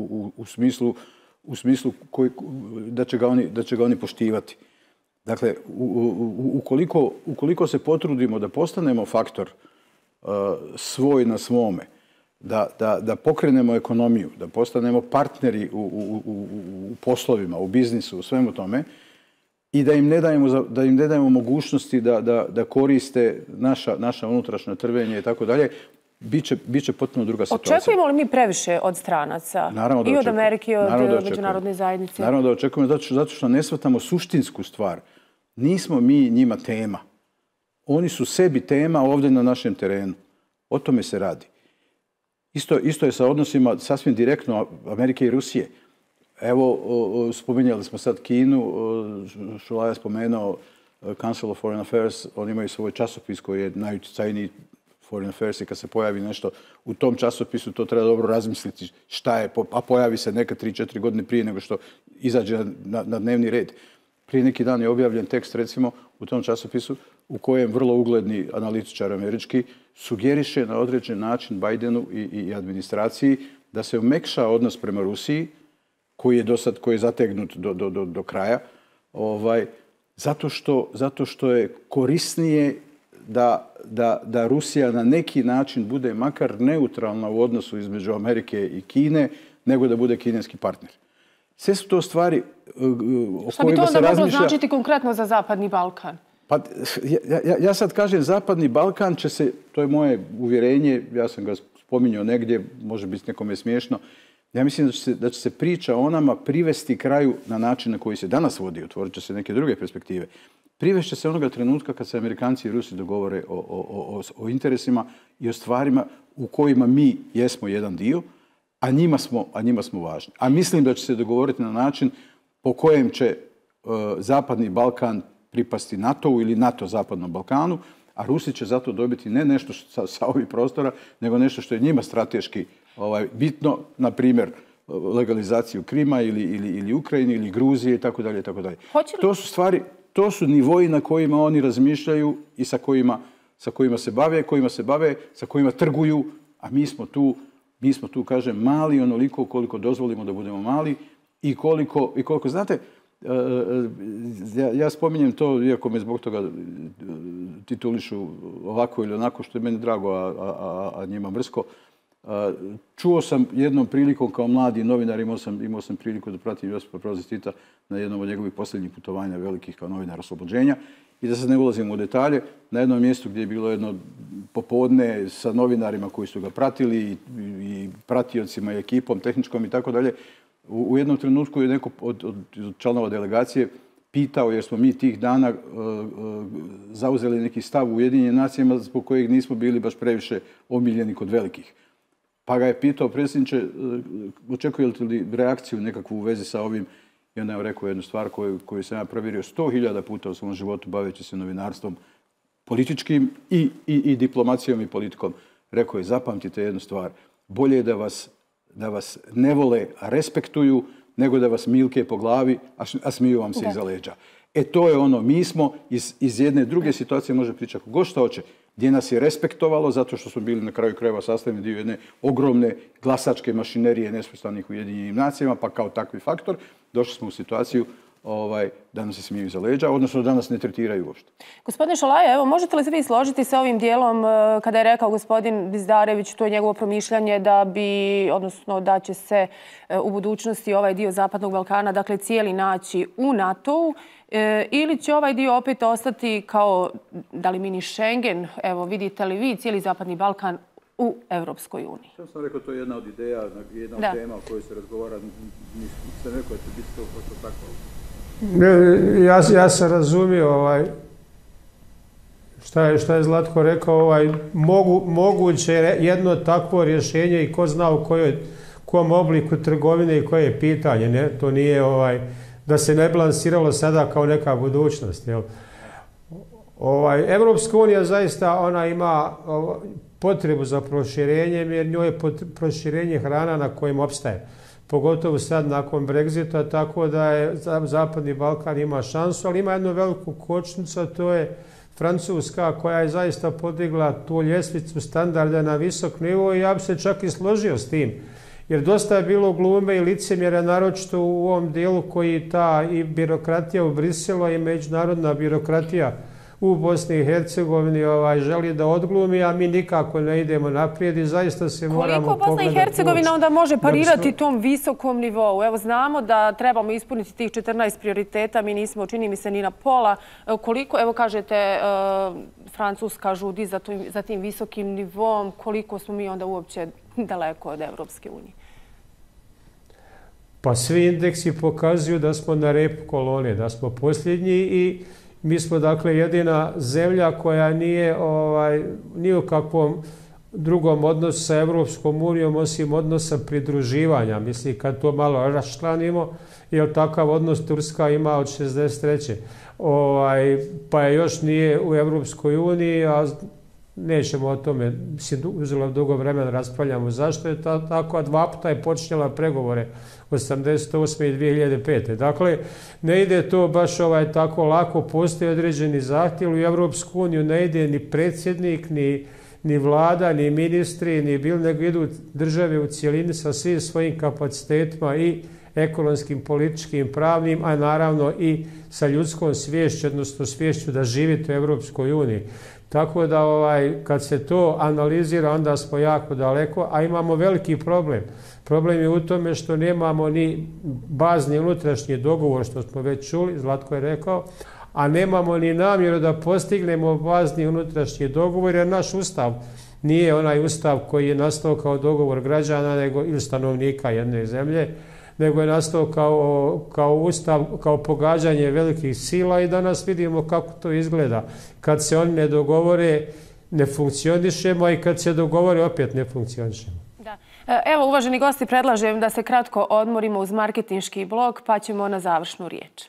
u smislu da će ga oni poštivati. Dakle, ukoliko se potrudimo da postanemo faktor svoj na svome, da pokrenemo ekonomiju, da postanemo partneri u poslovima, u biznisu, u svemu tome i da im ne dajemo mogućnosti da koriste naša unutrašnja trvenja i tako dalje, bit će potpuno druga situacija. Očekujemo li mi previše od stranaca? I od Amerike i od međunarodne zajednice? Naravno da očekujemo, zato što ne shvatamo suštinsku stvar. Nismo mi njima tema. Oni su sebi tema ovdje na našem terenu. O tome se radi. Isto je sa odnosima sasvim direktno Amerike i Rusije. Evo, spominjali smo sad Kinu, Šulaja je spomenuo Council of Foreign Affairs, oni imaju svoj časopis koji je najuticajniji Foreign Affairs i kad se pojavi nešto u tom časopisu, to treba dobro razmisliti šta je, a pojavi se neka 3-4 godine prije nego što izađe na dnevni red. Prije neki dan je objavljen tekst, recimo, u tom časopisu u kojem vrlo ugledni analitičar američki sugeriše na određen način Bidenu i administraciji da se umekša odnos prema Rusiji, koji je zategnut do kraja, zato što je korisnije da Rusija na neki način bude makar neutralna u odnosu između Amerike i Kine, nego da bude kineski partner. Sve su to stvari o kojima se razmišlja... Što bi to onda moglo značiti konkretno za Zapadni Balkan? Pa, ja sad kažem, Zapadni Balkan će se, to je moje uvjerenje, ja sam ga spominjao negdje, može biti nekome smiješno, ja mislim da će se priča o nama privesti kraju na način na koji se danas vodi, otvorit će se neke druge perspektive. Privešće se onoga trenutka kad se Amerikanci i Rusi dogovore o interesima i o stvarima u kojima mi jesmo jedan dio, a njima smo važni. A mislim da će se dogovoriti na način po kojem će Zapadni Balkan pripasti NATO-u ili NATO Zapadnom Balkanu, a Rusi će zato dobiti ne nešto sa ovih prostora, nego nešto što je njima strateški bitno, na primjer legalizaciju Krima ili Ukrajine ili Gruzije itd. To su stvari, to su nivoji na kojima oni razmišljaju i sa kojima se bave, sa kojima trguju, a mi smo tu, kažem, mali onoliko koliko dozvolimo da budemo mali i koliko, znate, ja spominjem to, iako me zbog toga titulišu ovako ili onako, što je meni drago, a njima mrsko. Čuo sam jednom prilikom kao mladi novinar, imao sam priliku da pratim Josipa Broza Tita na jednom od njegovih posljednjih putovanja velikih kao novinar oslobođenja, i da sad ne ulazim u detalje, na jednom mjestu gdje je bilo jedno popodne sa novinarima koji su ga pratili i pratiocima i ekipom tehničkom i tako dalje, u jednom trenutku je neko od članova delegacije pitao, jer smo mi tih dana zauzeli neki stav u Ujedinjenim nacijama zbog kojeg nismo bili baš previše omiljeni kod velikih. Pa ga je pitao, predsjedniče, očekujete li reakciju nekakvu u vezi sa ovim? I onda je rekao jednu stvar koju sam ja provjerio 100.000 puta u svom životu baveći se novinarstvom političkim i diplomacijom i politikom. Rekao je, zapamtite jednu stvar, bolje je da vas ne vole, a respektuju, nego da vas milke po glavi, a smiju vam se iza leđa. To je ono, mi smo iz jedne druge situacije, može pričati kako god što hoće, gdje nas je respektovalo zato što smo bili na kraju krajeva sastavni dio jedne ogromne glasačke mašinerije nesvrstanih u Ujedinjenim nacijama, pa kao takvi faktor došli smo u situaciju da nas se smiju iza leđa, odnosno da nas ne tretiraju uopšte. Gospodine Šalaja, evo, možete li se vi složiti sa ovim dijelom kada je rekao gospodin Dizdarević, to je njegovo promišljanje da će se u budućnosti ovaj dio Zapadnog Balkana, dakle cijeli naći u NATO-u, ili će ovaj dio opet ostati kao, da li mini Schengen, evo vidite li vi cijeli Zapadni Balkan u Evropskoj uniji? Što sam rekao, to je jedna od ideja, jedna od tema o kojoj se razgovara. Nisam rekao da će biti to tako. Ja sam razumio šta je Zlatko rekao, moguće jedno takvo rješenje i ko zna u kom obliku trgovine i koje je pitanje. To nije da se ne balansiralo sada kao neka budućnost. Evropska unija zaista ona ima potrebu za proširenjem, jer njoj je proširenje hrana na kojem opstaje. Pogotovo sad nakon Brexita, tako da je Zapadni Balkan ima šansu, ali ima jednu veliku kočnicu, a to je Francuska, koja je zaista podigla tu ljestvicu standarda na visok nivo, i ja bi se čak i složio s tim. Jer dosta je bilo glume i licemjera, naročito u ovom dijelu koji ta i birokratija u Briselu i međunarodna birokratija u Bosni i Hercegovini želi da odglumi, a mi nikako ne idemo naprijed i zaista se moramo pogledati. Koliko Bosna i Hercegovina onda može parirati tom visokom nivou? Evo, znamo da trebamo ispuniti tih 14 prioriteta, mi nismo, čini mi se, ni na pola. Koliko, evo kažete, Francuska žudi za tim visokim nivom, koliko smo mi onda uopće daleko od Evropske unije? Pa svi indeksi pokazuju da smo na repu kolone, da smo posljednji, i mi smo dakle jedina zemlja koja nije ni u kakvom drugom odnosu sa Evropskom unijom osim odnosa pridruživanja. Mislim, kad to malo raščlanimo, jer takav odnos Turska ima od 63. Pa je još nije u Evropskoj uniji, a nećemo o tome, uzelo dugo vremena raspravljamo zašto je tako, a 2 puta je počinjela pregovore 1988. i 2005. Dakle, ne ide to baš tako lako, postoje određeni zahtjev, u Evropsku uniju ne ide ni predsjednik, ni vlada, ni ministri, nego idu države u cijelini sa svim svojim kapacitetima i ekonomskim, političkim, pravnim, a naravno i sa ljudskom sviješću, odnosno sviješću da živite u Evropskoj uniji. Tako da kad se to analizira, onda smo jako daleko, a imamo veliki problem. Problem je u tome što nemamo ni bazni unutrašnji dogovor, što smo već čuli, Zlatko je rekao, a nemamo ni namjeru da postignemo bazni unutrašnji dogovor, jer naš ustav nije onaj ustav koji je nastao kao dogovor građana ili stanovnika jedne zemlje, nego je nastao kao ustav, kao pogađanje velikih sila, i danas vidimo kako to izgleda. Kad se oni ne dogovore, ne funkcionišemo, i kad se dogovore, opet ne funkcionišemo. Da. Evo, uvaženi gosti, predlažem da se kratko odmorimo uz marketinški blok, pa ćemo na završnu riječ.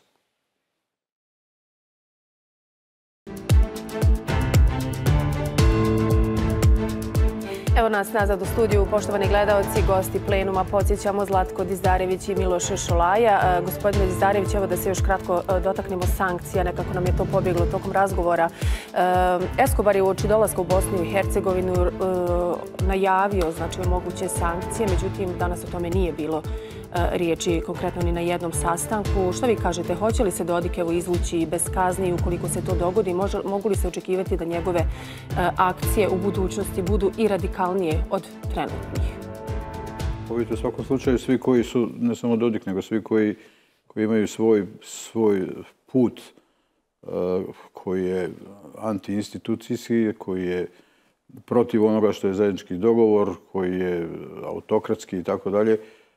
Evo nas nazad u studiju, poštovani gledalci, gosti plenuma, podsjećamo Zlatko Dizdarević i Miloš Šolaja. Gospodine Dizdarević, evo da se još kratko dotaknemo sankcija, nekako nam je to pobjeglo tokom razgovora. Escobar je uoči dolaska u Bosnu i Hercegovinu najavio moguće sankcije, međutim danas o tome nije bilo riječi konkretno ni na jednom sastanku. Što vi kažete, hoće li se Dodik izvući bez kazni ukoliko se to dogodi? Mogu li se očekivati da njegove akcije u budućnosti budu i radikalnije od trenutnih? Vidite, u svakom slučaju svi koji su, ne samo Dodik, nego svi koji imaju svoj put koji je antiinstitucijski, koji je protiv onoga što je zajednički dogovor, koji je autokratski i tako dalje,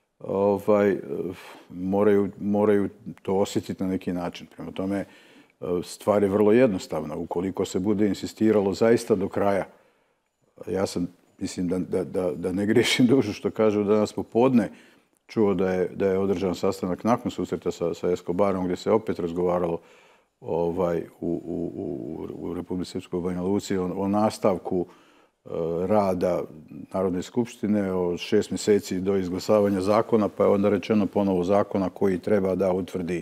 moraju to osjetiti na neki način. Prema tome, stvar je vrlo jednostavna. Ukoliko se bude insistiralo zaista do kraja, ja sam, mislim da ne griješim dušu što kažu danas popodne, čuo da je održan sastanak nakon susreta sa Escobarom gdje se opet razgovaralo u Republici Srpskoj Banja Luci o nastavku rada Narodne skupštine od 6 mjeseci do izglasavanja zakona, pa je onda rečeno ponovo zakona koji treba da utvrdi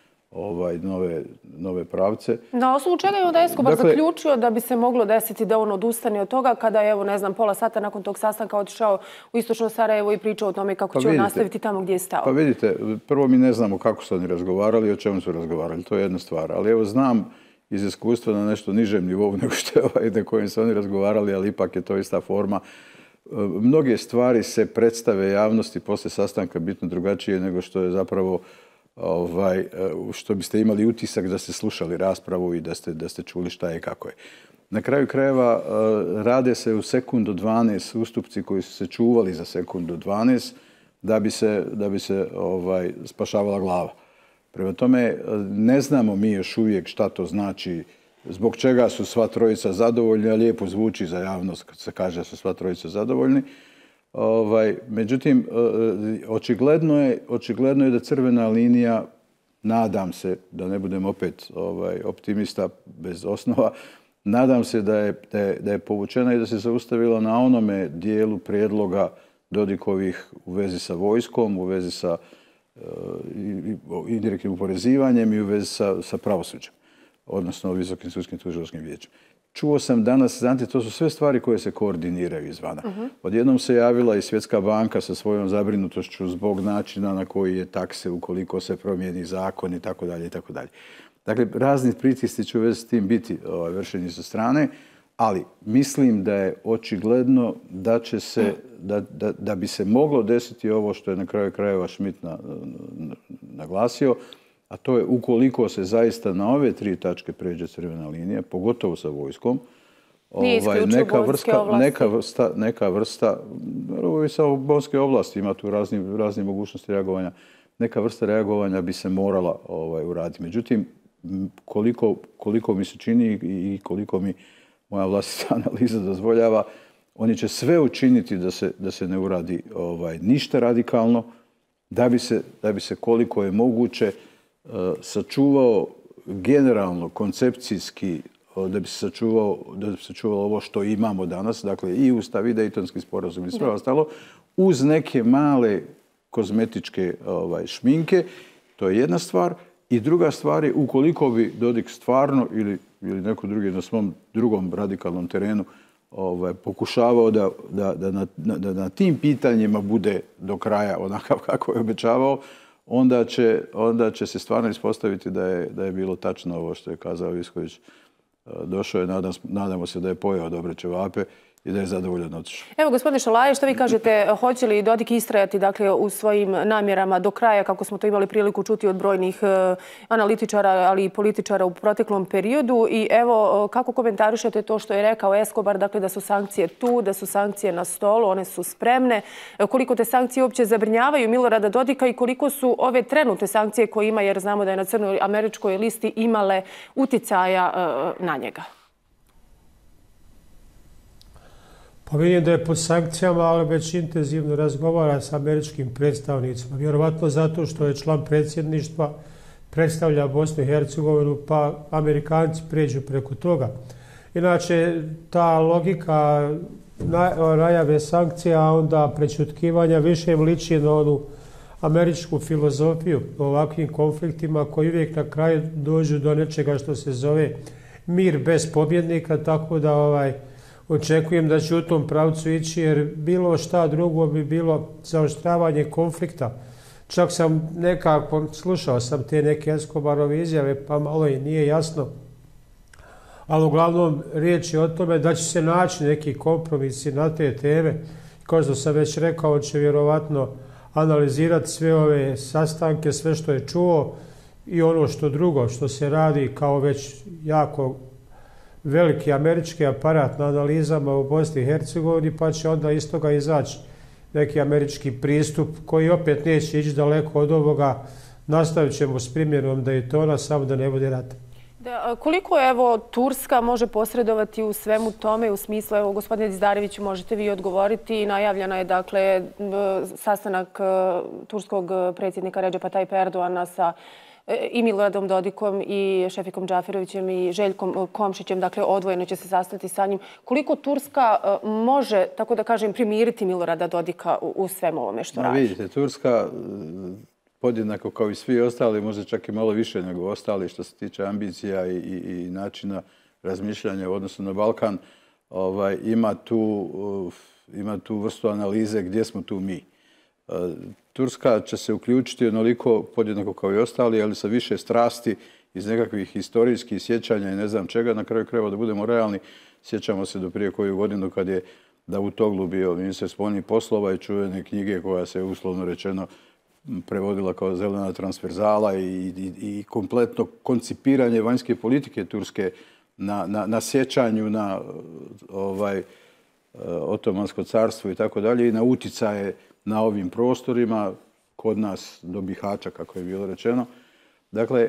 nove pravce. Na osnovu čega je onda Escobar zaključio da bi se moglo desiti da on odustane od toga kada je, pola sata nakon tog sastanka otišao u istočno Sarajevo i pričao o tome kako će on nastaviti tamo gdje je stao? Pa vidite, prvo mi ne znamo kako su oni razgovarali i o čemu su razgovarali. To je jedna stvar. Ali evo znam iz iskustva na nešto nižem nivou nego što je na kojem su oni razgovarali, ali ipak je to ista forma. Mnoge stvari se predstave javnosti posle sastanka bitno drugačije nego što je zapravo što biste imali utisak da ste slušali raspravu i da ste čuli šta je i kako je. Na kraju krajeva rade se u sekundu 12 ustupci koji su se čuvali za sekundu 12 da bi se spašavala glava. Prema tome, ne znamo mi još uvijek šta to znači, zbog čega su sva trojica zadovoljni, a lijepo zvuči za javnost kad se kaže da su sva trojica zadovoljni. Međutim, očigledno je da crvena linija, nadam se, da ne budem opet optimista bez osnova, nadam se da je povučena i da se zaustavila na onome dijelu prijedloga Dodikovih u vezi sa vojskom, u vezi sa indirektnim uporezivanjem i u vezi sa pravosuđem, odnosno Visokim sudskim tužilačkim vijećem. Čuo sam danas, znate, to su sve stvari koje se koordiniraju izvana. Odjednom se javila i Svjetska banka sa svojom zabrinutošću zbog načina na koji je takse ukoliko se promijeni zakon i tako dalje i tako dalje. Dakle, razni pritisci će u vezi s tim biti vršeni sa strane, ali mislim da je očigledno da bi se moglo desiti ovo što je na kraju krajeva Schmidt naglasio, a to je ukoliko se zaista na ove 3 tačke pređe crvena linija, pogotovo sa vojskom, neka vrsta, ovo je samo bonske oblasti, ima tu razne mogućnosti reagovanja, neka vrsta reagovanja bi se morala uraditi. Međutim, koliko mi se čini i koliko mi moja vlastita analiza dozvoljava, oni će sve učiniti da se ne uradi ništa radikalno, da bi se koliko je moguće sačuvao generalno, koncepcijski, da bi se sačuvalo ovo što imamo danas, dakle i Ustav i Dejtonski sporazum i sve ostalo, uz neke male kozmetičke šminke. To je jedna stvar. I druga stvar je, ukoliko bi Dodik stvarno ili neko drugi na svom drugom radikalnom terenu pokušavao da na tim pitanjima bude do kraja onakav kako je obećavao, onda će se stvarno ispostaviti da je bilo tačno ovo što je kazao Visković. Došao je, nadamo se da je pojeo dobre ćevape i da je zadovoljan otišao. Evo, gospodine Šolaje, što vi kažete, hoće li Dodik istrajati u svojim namjerama do kraja, kako smo to imali priliku čuti od brojnih analitičara, ali i političara u proteklom periodu? I evo, kako komentarišete to što je rekao Escobar, dakle da su sankcije tu, da su sankcije na stolu, one su spremne. Koliko te sankcije uopće zabrinjavaju Milorada Dodika i koliko su ove trenutne sankcije koje ima, jer znamo da je na crnoj američkoj listi, imale uticaja na njega? Pa vidim da je pod sankcijama, ali već intenzivno razgovara sa američkim predstavnicima. Vjerovatno zato što je član predsjedništva, predstavlja Bosnu i Hercegovinu, pa Amerikanci pređu preko toga. Inače, ta logika najave sankcija, a onda prečutkivanja više im liči na onu američku filozofiju o ovakvim konfliktima koji uvijek na kraju dođu do nečega što se zove mir bez pobjednika, tako da očekujem da će u tom pravcu ići, jer bilo šta drugo bi bilo zaoštravanje konflikta. Čak sam nekako, slušao sam te neke Escobarove izjave, pa malo i nije jasno. Ali uglavnom riječ je o tome da će se naći neki kompromisi na te teme. Kao što sam već rekao, on će vjerovatno analizirati sve ove sastanke, sve što je čuo i ono što drugo, što se radi kao već jako veliki američki aparat na analizama u Bosni i Hercegovini, pa će onda iz toga izaći neki američki pristup koji opet neće ići daleko od ovoga. Nastavit ćemo s primjerom Daytona, samo da ne bude rata. Koliko Turska može posredovati u svemu tome, u smislu, gospodine Dizdareviću, možete vi odgovoriti, najavljena je dakle sastanak turskog predsjednika Redžepa Tajpa Erdoana sa i Miloradom Dodikom i Šefikom Džaferovićem i Željkom Komšićem, dakle odvojeno će se sastati sa njim. Koliko Turska može, tako da kažem, primiriti Milorada Dodika u svemu ovome što radi? Vidite, Turska podjednako kao i svi ostali, možda čak i malo više nego ostali što se tiče ambicija i načina razmišljanja u odnosu na Balkan, ima tu vrstu analize gdje smo tu mi. Turska će se uključiti onoliko podjednako kao i ostali, ali sa više strasti iz nekakvih historijskih sjećanja i ne znam čega. Na kraju krajeva, da budemo realni, sjećamo se do prije koju godinu kad je Davutoglu bio ministar spoljnih poslova i čuvene knjige koja se uslovno rečeno prevodila kao zelena transverzala i kompletno koncipiranje vanjske politike Turske na sjećanju na Otomansko carstvo i tako dalje i na uticaje na ovim prostorima, kod nas do Bihaća, kako je bilo rečeno. Dakle,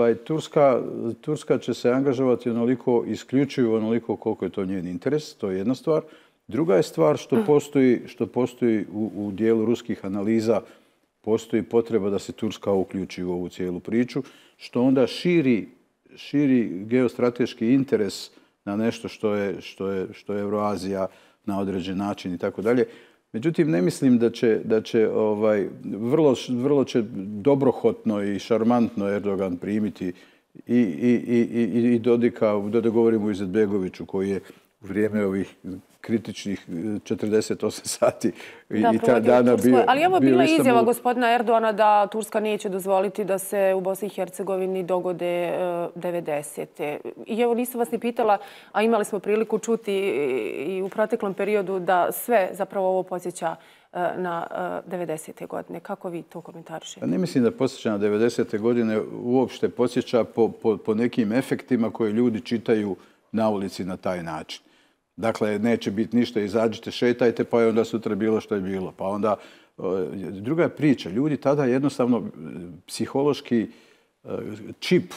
Turska će se angažovati onoliko, isključivo onoliko koliko je to njen interes, to je jedna stvar. Druga je stvar što postoji u dijelu ruskih analiza, postoji potreba da se Turska uključi u ovu cijelu priču, što onda širi geostrateški interes na nešto što je Euroazija na određen način i tako dalje. Međutim, ne mislim da će vrlo će dobrohotno i šarmantno Erdogan primiti i Dodika, da govorimo o Izetbegoviću koji je u vrijeme ovih kritičnih 48 sati i ta dana bio... Ali evo bila izjava gospodina Erdoana da Turska neće dozvoliti da se u Bosni i Hercegovini dogode 90. I evo nisam vas ni pitala, a imali smo priliku čuti i u proteklom periodu da sve zapravo ovo podsjeća na 90. godine. Kako vi to komentarišete? Ne mislim da podsjeća na 90. godine, uopšte podsjeća po nekim efektima koje ljudi čitaju na ulici na taj način. Dakle, neće biti ništa, izađite, šetajte, pa je onda sutra bilo što je bilo. Pa onda, druga je priča. Ljudi tada jednostavno psihološki čip,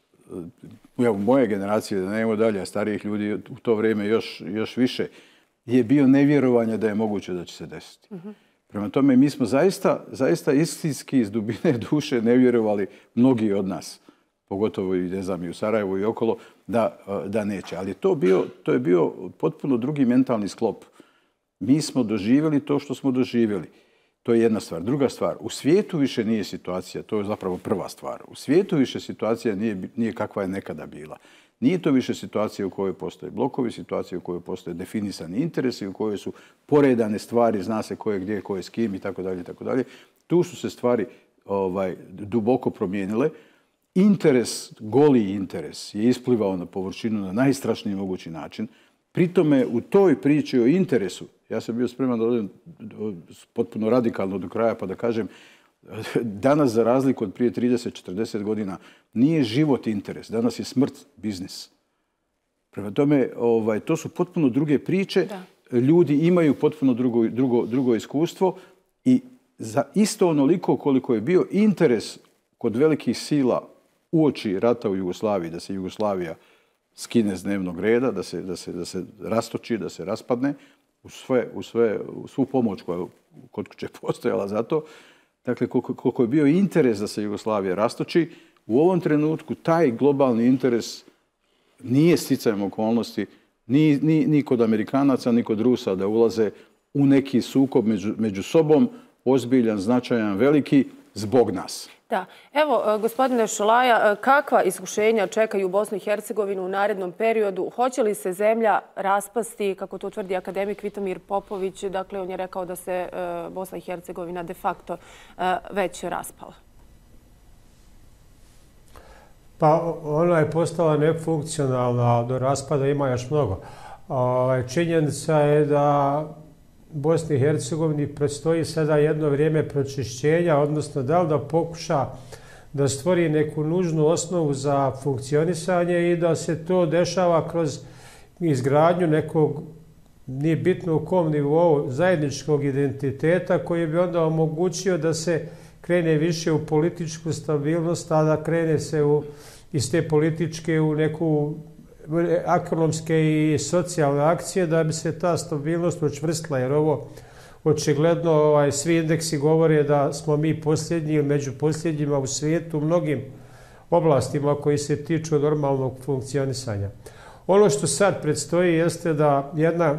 u moje generacije, da ne idemo dalje, a starijih ljudi u to vrijeme još više, je bio nevjerovanje da je moguće da će se desiti. Prema tome, mi smo zaista istinski iz dubine duše nevjerovali mnogi od nas, pogotovo i, ne znam, i u Sarajevu i okolo, da neće. Ali to je bio potpuno drugi mentalni sklop. Mi smo doživjeli to što smo doživjeli. To je jedna stvar. Druga stvar, u svijetu više nije situacija, to je zapravo prva stvar. U svijetu više situacija nije kakva je nekada bila. Nije to više situacija u kojoj postoje blokovi, situacija u kojoj postoje definisani interesi, u kojoj su poredane stvari, zna se ko je gdje, ko je s kim i tako dalje, tako dalje. Tu su se stvari duboko promijenile. Interes, goli interes je isplivao na površinu na najstrašniji mogući način. Pritome u toj priči o interesu, ja sam bio spreman da odem potpuno radikalno do kraja pa da kažem, danas za razliku od prije 30-40 godina nije život interes, danas je smrt biznis. Prema tome, to su potpuno druge priče, ljudi imaju potpuno drugo iskustvo i za isto onoliko koliko je bio interes kod velikih sila uoči rata u Jugoslaviji, da se Jugoslavija skine s dnevnog reda, da se rastoči, da se raspadne. u svu pomoć koja kod kuće postojala za to, dakle koliko je bio interes da se Jugoslavija rastoči, u ovom trenutku taj globalni interes nije sticajem okolnosti ni kod Amerikanaca, ni kod Rusa da ulaze u neki sukob među sobom, ozbiljan, značajan, veliki, zbog nas. Da. Evo, gospodine Šolaja, kakva iskušenja čekaju Bosnu i Hercegovinu u narednom periodu? Hoće li se zemlja raspasti, kako to tvrdi akademik Vitomir Popović? Dakle, on je rekao da se Bosna i Hercegovina de facto već raspala. Pa ona je postala nefunkcionalna, do raspada ima još mnogo. Činjenica je da Bosni i Hercegovini predstoji sada jedno vrijeme pročišćenja, odnosno da li da pokuša da stvori neku nužnu osnovu za funkcionisanje i da se to dešava kroz izgradnju nekog, nije bitno u kom nivou, zajedničkog identiteta koji bi onda omogućio da se krene više u političku stabilnost, a da krene se iz te političke u neku ekonomske i socijalne akcije da bi se ta stabilnost učvrstila, jer ovo očigledno svi indeksi govore da smo mi posljednji ili među posljednjima u svijetu u mnogim oblastima koji se tiču normalnog funkcionisanja. Ono što sad predstoji jeste da jedna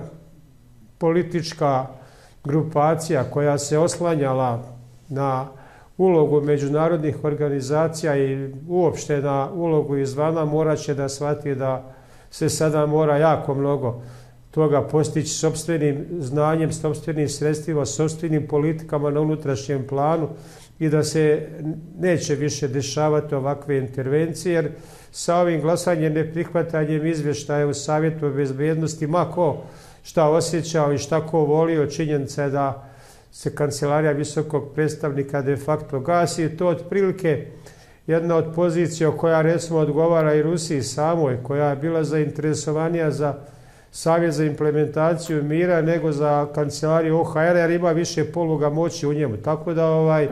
politička grupacija koja se oslanjala na ulogu međunarodnih organizacija i uopšte na ulogu izvana morat će da shvati da se sada mora jako mnogo toga postići sopstvenim znanjem, sopstvenim sredstvima, sopstvenim politikama na unutrašnjem planu i da se neće više dešavati ovakve intervencije, jer sa ovim glasanjem, neprihvatanjem izvještaja u Savjetu bezbednosti, ma ko šta osjećao i šta ko volio, činjenica je da se kancelarija visokog predstavnika de facto gasi i to otprilike jedna od pozicija koja recimo odgovara i Rusiji samoj, koja je bila zainteresovanija za Savjet za implementaciju mira nego za kancelariju OHR, jer ima više poluga moći u njemu. Tako da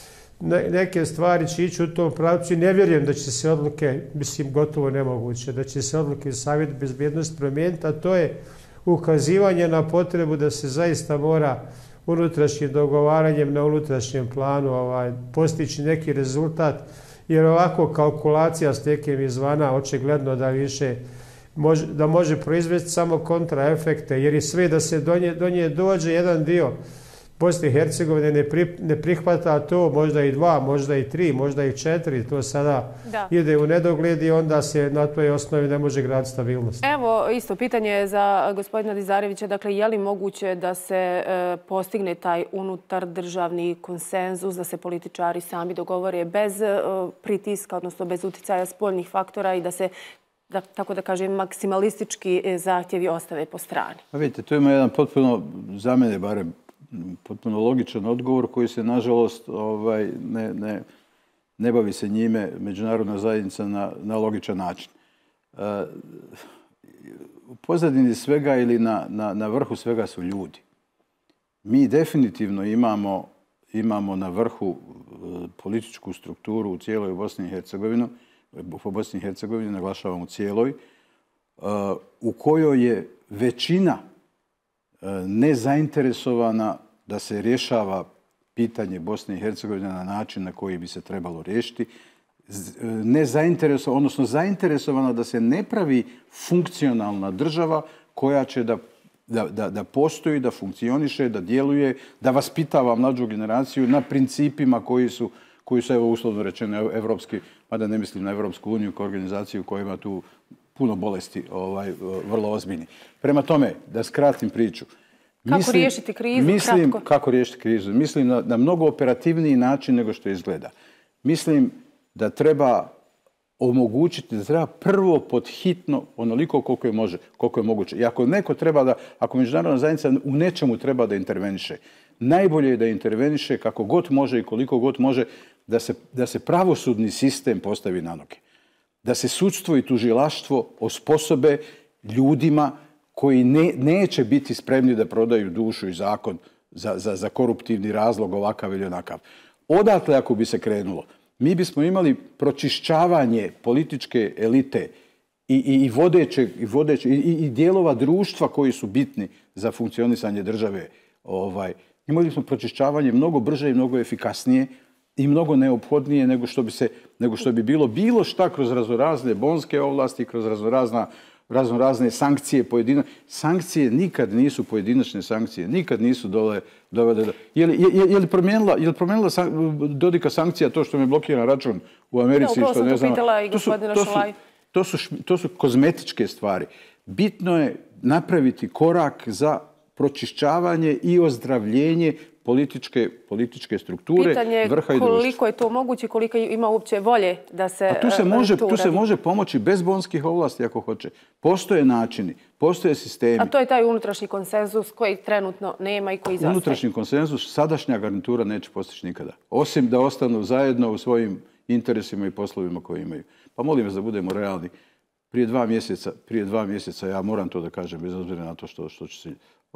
neke stvari će ići u tom pravcu i ne vjerujem da će se odluke, mislim gotovo nemoguće, da će se odluke u Savjetu bezbednosti promijeniti, a to je ukazivanje na potrebu da se zaista mora unutrašnjim dogovaranjem na unutrašnjem planu postići neki rezultat, jer ovako kalkulacija s nekim izvana očigledno da više da može proizvesti samo kontraefekte, jer je sve da se do nje dođe jedan dio Bosne i Hercegovine ne prihvata to, možda i 2, možda i 3, možda i 4, to sada ide u nedogled i onda se na toj osnovi ne može graditi stabilnost. Evo, isto pitanje za gospodina Dizarevića, dakle, je li moguće da se postigne taj unutar državni konsenzus, da se političari sami dogovore bez pritiska, odnosno bez uticaja spoljnih faktora i da se, tako da kažem, maksimalistički zahtjevi ostave po strani? Pa vidite, to ima jedan potpuno, za mene barem, potpuno logičan odgovor koji se, nažalost, ne bavi se njime međunarodna zajednica na logičan način. U pozadini svega ili na vrhu svega su ljudi. Mi definitivno imamo na vrhu političku strukturu u cijeloj Bosni i Hercegovini, po Bosni i Hercegovini, naglašavam u cijeloj, u kojoj je većina nezainteresovana da se rješava pitanje Bosne i Hercegovine na način na koji bi se trebalo riješiti, odnosno zainteresovana da se ne pravi funkcionalna država koja će da postoji, da funkcioniše, da djeluje, da vaspitava mlađu generaciju na principima koji su, evo, uslovno rečeno, evropski, mada ne mislim na Evropsku uniju kao organizaciju koja ima tu puno bolesti vrlo ozbiljni. Prema tome, da skratim priču. Kako riješiti krizu? Kako riješiti krizu? Mislim na mnogo operativniji način nego što izgleda. Mislim da treba omogućiti, da treba prvo podhitno onoliko koliko je moguće. I ako neko treba ako međunarodna zajednica u nečemu treba da interveniše, najbolje je da interveniše kako god može i koliko god može da se pravosudni sistem postavi na noge. Da se sudstvo i tužilaštvo osposobe ljudima koji neće biti spremni da prodaju dušu i zakon za koruptivni razlog ovakav ili onakav. Odatle, ako bi se krenulo, mi bismo imali pročišćavanje političke elite i dijelova društva koji su bitni za funkcionisanje države. Imali smo pročišćavanje mnogo brže i mnogo efikasnije i mnogo neophodnije nego što bi bilo šta kroz raznorazne bonske ovlasti, kroz raznorazne sankcije pojedine. Sankcije nikad nisu pojedinačne sankcije, nikad nisu dovede. Je li promijenila Dodika sankcija to što mi je blokiran račun u Americi? Da, upravo sam to pitala i gospodina Šolaj. To su kozmetičke stvari. Bitno je napraviti korak za pročišćavanje i ozdravljenje političke strukture, vrha i društva. Pitanje je koliko je to moguće, koliko ima uopće volje da se tu se može pomoći bez bonskih ovlasti ako hoće. Postoje načini, postoje sistemi. A to je taj unutrašnji konsenzus koji trenutno nema i koji zastaje. Unutrašnji konsenzus sadašnja garnitura neće postići nikada. Osim da ostanu zajedno u svojim interesima i poslovima koje imaju. Pa molim vas da budemo realni. Prije 2 mjeseca, ja moram to da kažem, bez obzira na to što će se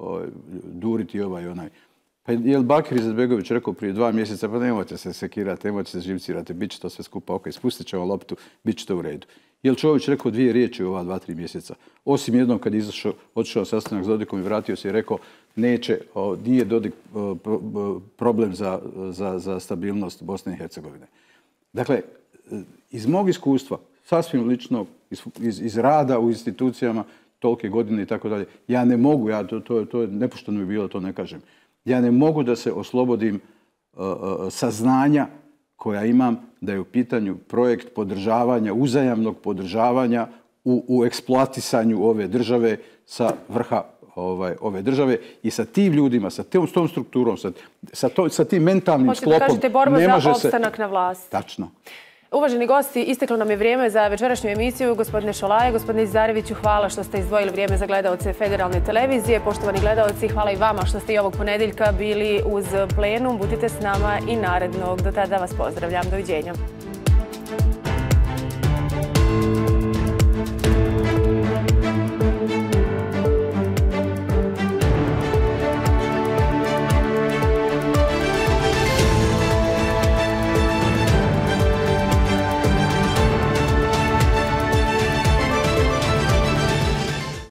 duriti ovaj i onaj. Pa je li Bakir Izetbegović rekao prije 2 mjeseca, pa nemojte se sekirati, nemojte se živcirati, bit će to sve skupa, ok, spustit ćemo loptu, bit će to u redu. Je li Čović rekao 2 riječi u ova 2-3 mjeseca? Osim jednom kad je otišao sastanak s Dodikom i vratio se i rekao nije Dodik problem za stabilnost Bosne i Hercegovine. Dakle, iz mog iskustva, sasvim lično, iz rada u institucijama, tolike godine i tako dalje, ja ne mogu, to je nepošteno bi bilo, to ne kažem. Ja ne mogu da se oslobodim saznanja koja imam da je u pitanju projekt podržavanja, uzajamnog podržavanja u eksploatisanju ove države sa vrha ove države i sa tim ljudima, s tom strukturom, sa tim mentalnim sklopom. Hoćete da kažete borba za opstanak na vlasti. Tačno. Uvaženi gosti, isteklo nam je vrijeme za večerašnju emisiju. Gospodine Šolaje, gospodine Zareviću, hvala što ste izdvojili vrijeme za gledaoce Federalne televizije. Poštovani gledaoci, hvala i vama što ste i ovog ponedjeljka bili uz plenum. Budite s nama i narednog. Do tada vas pozdravljam. Doviđenja.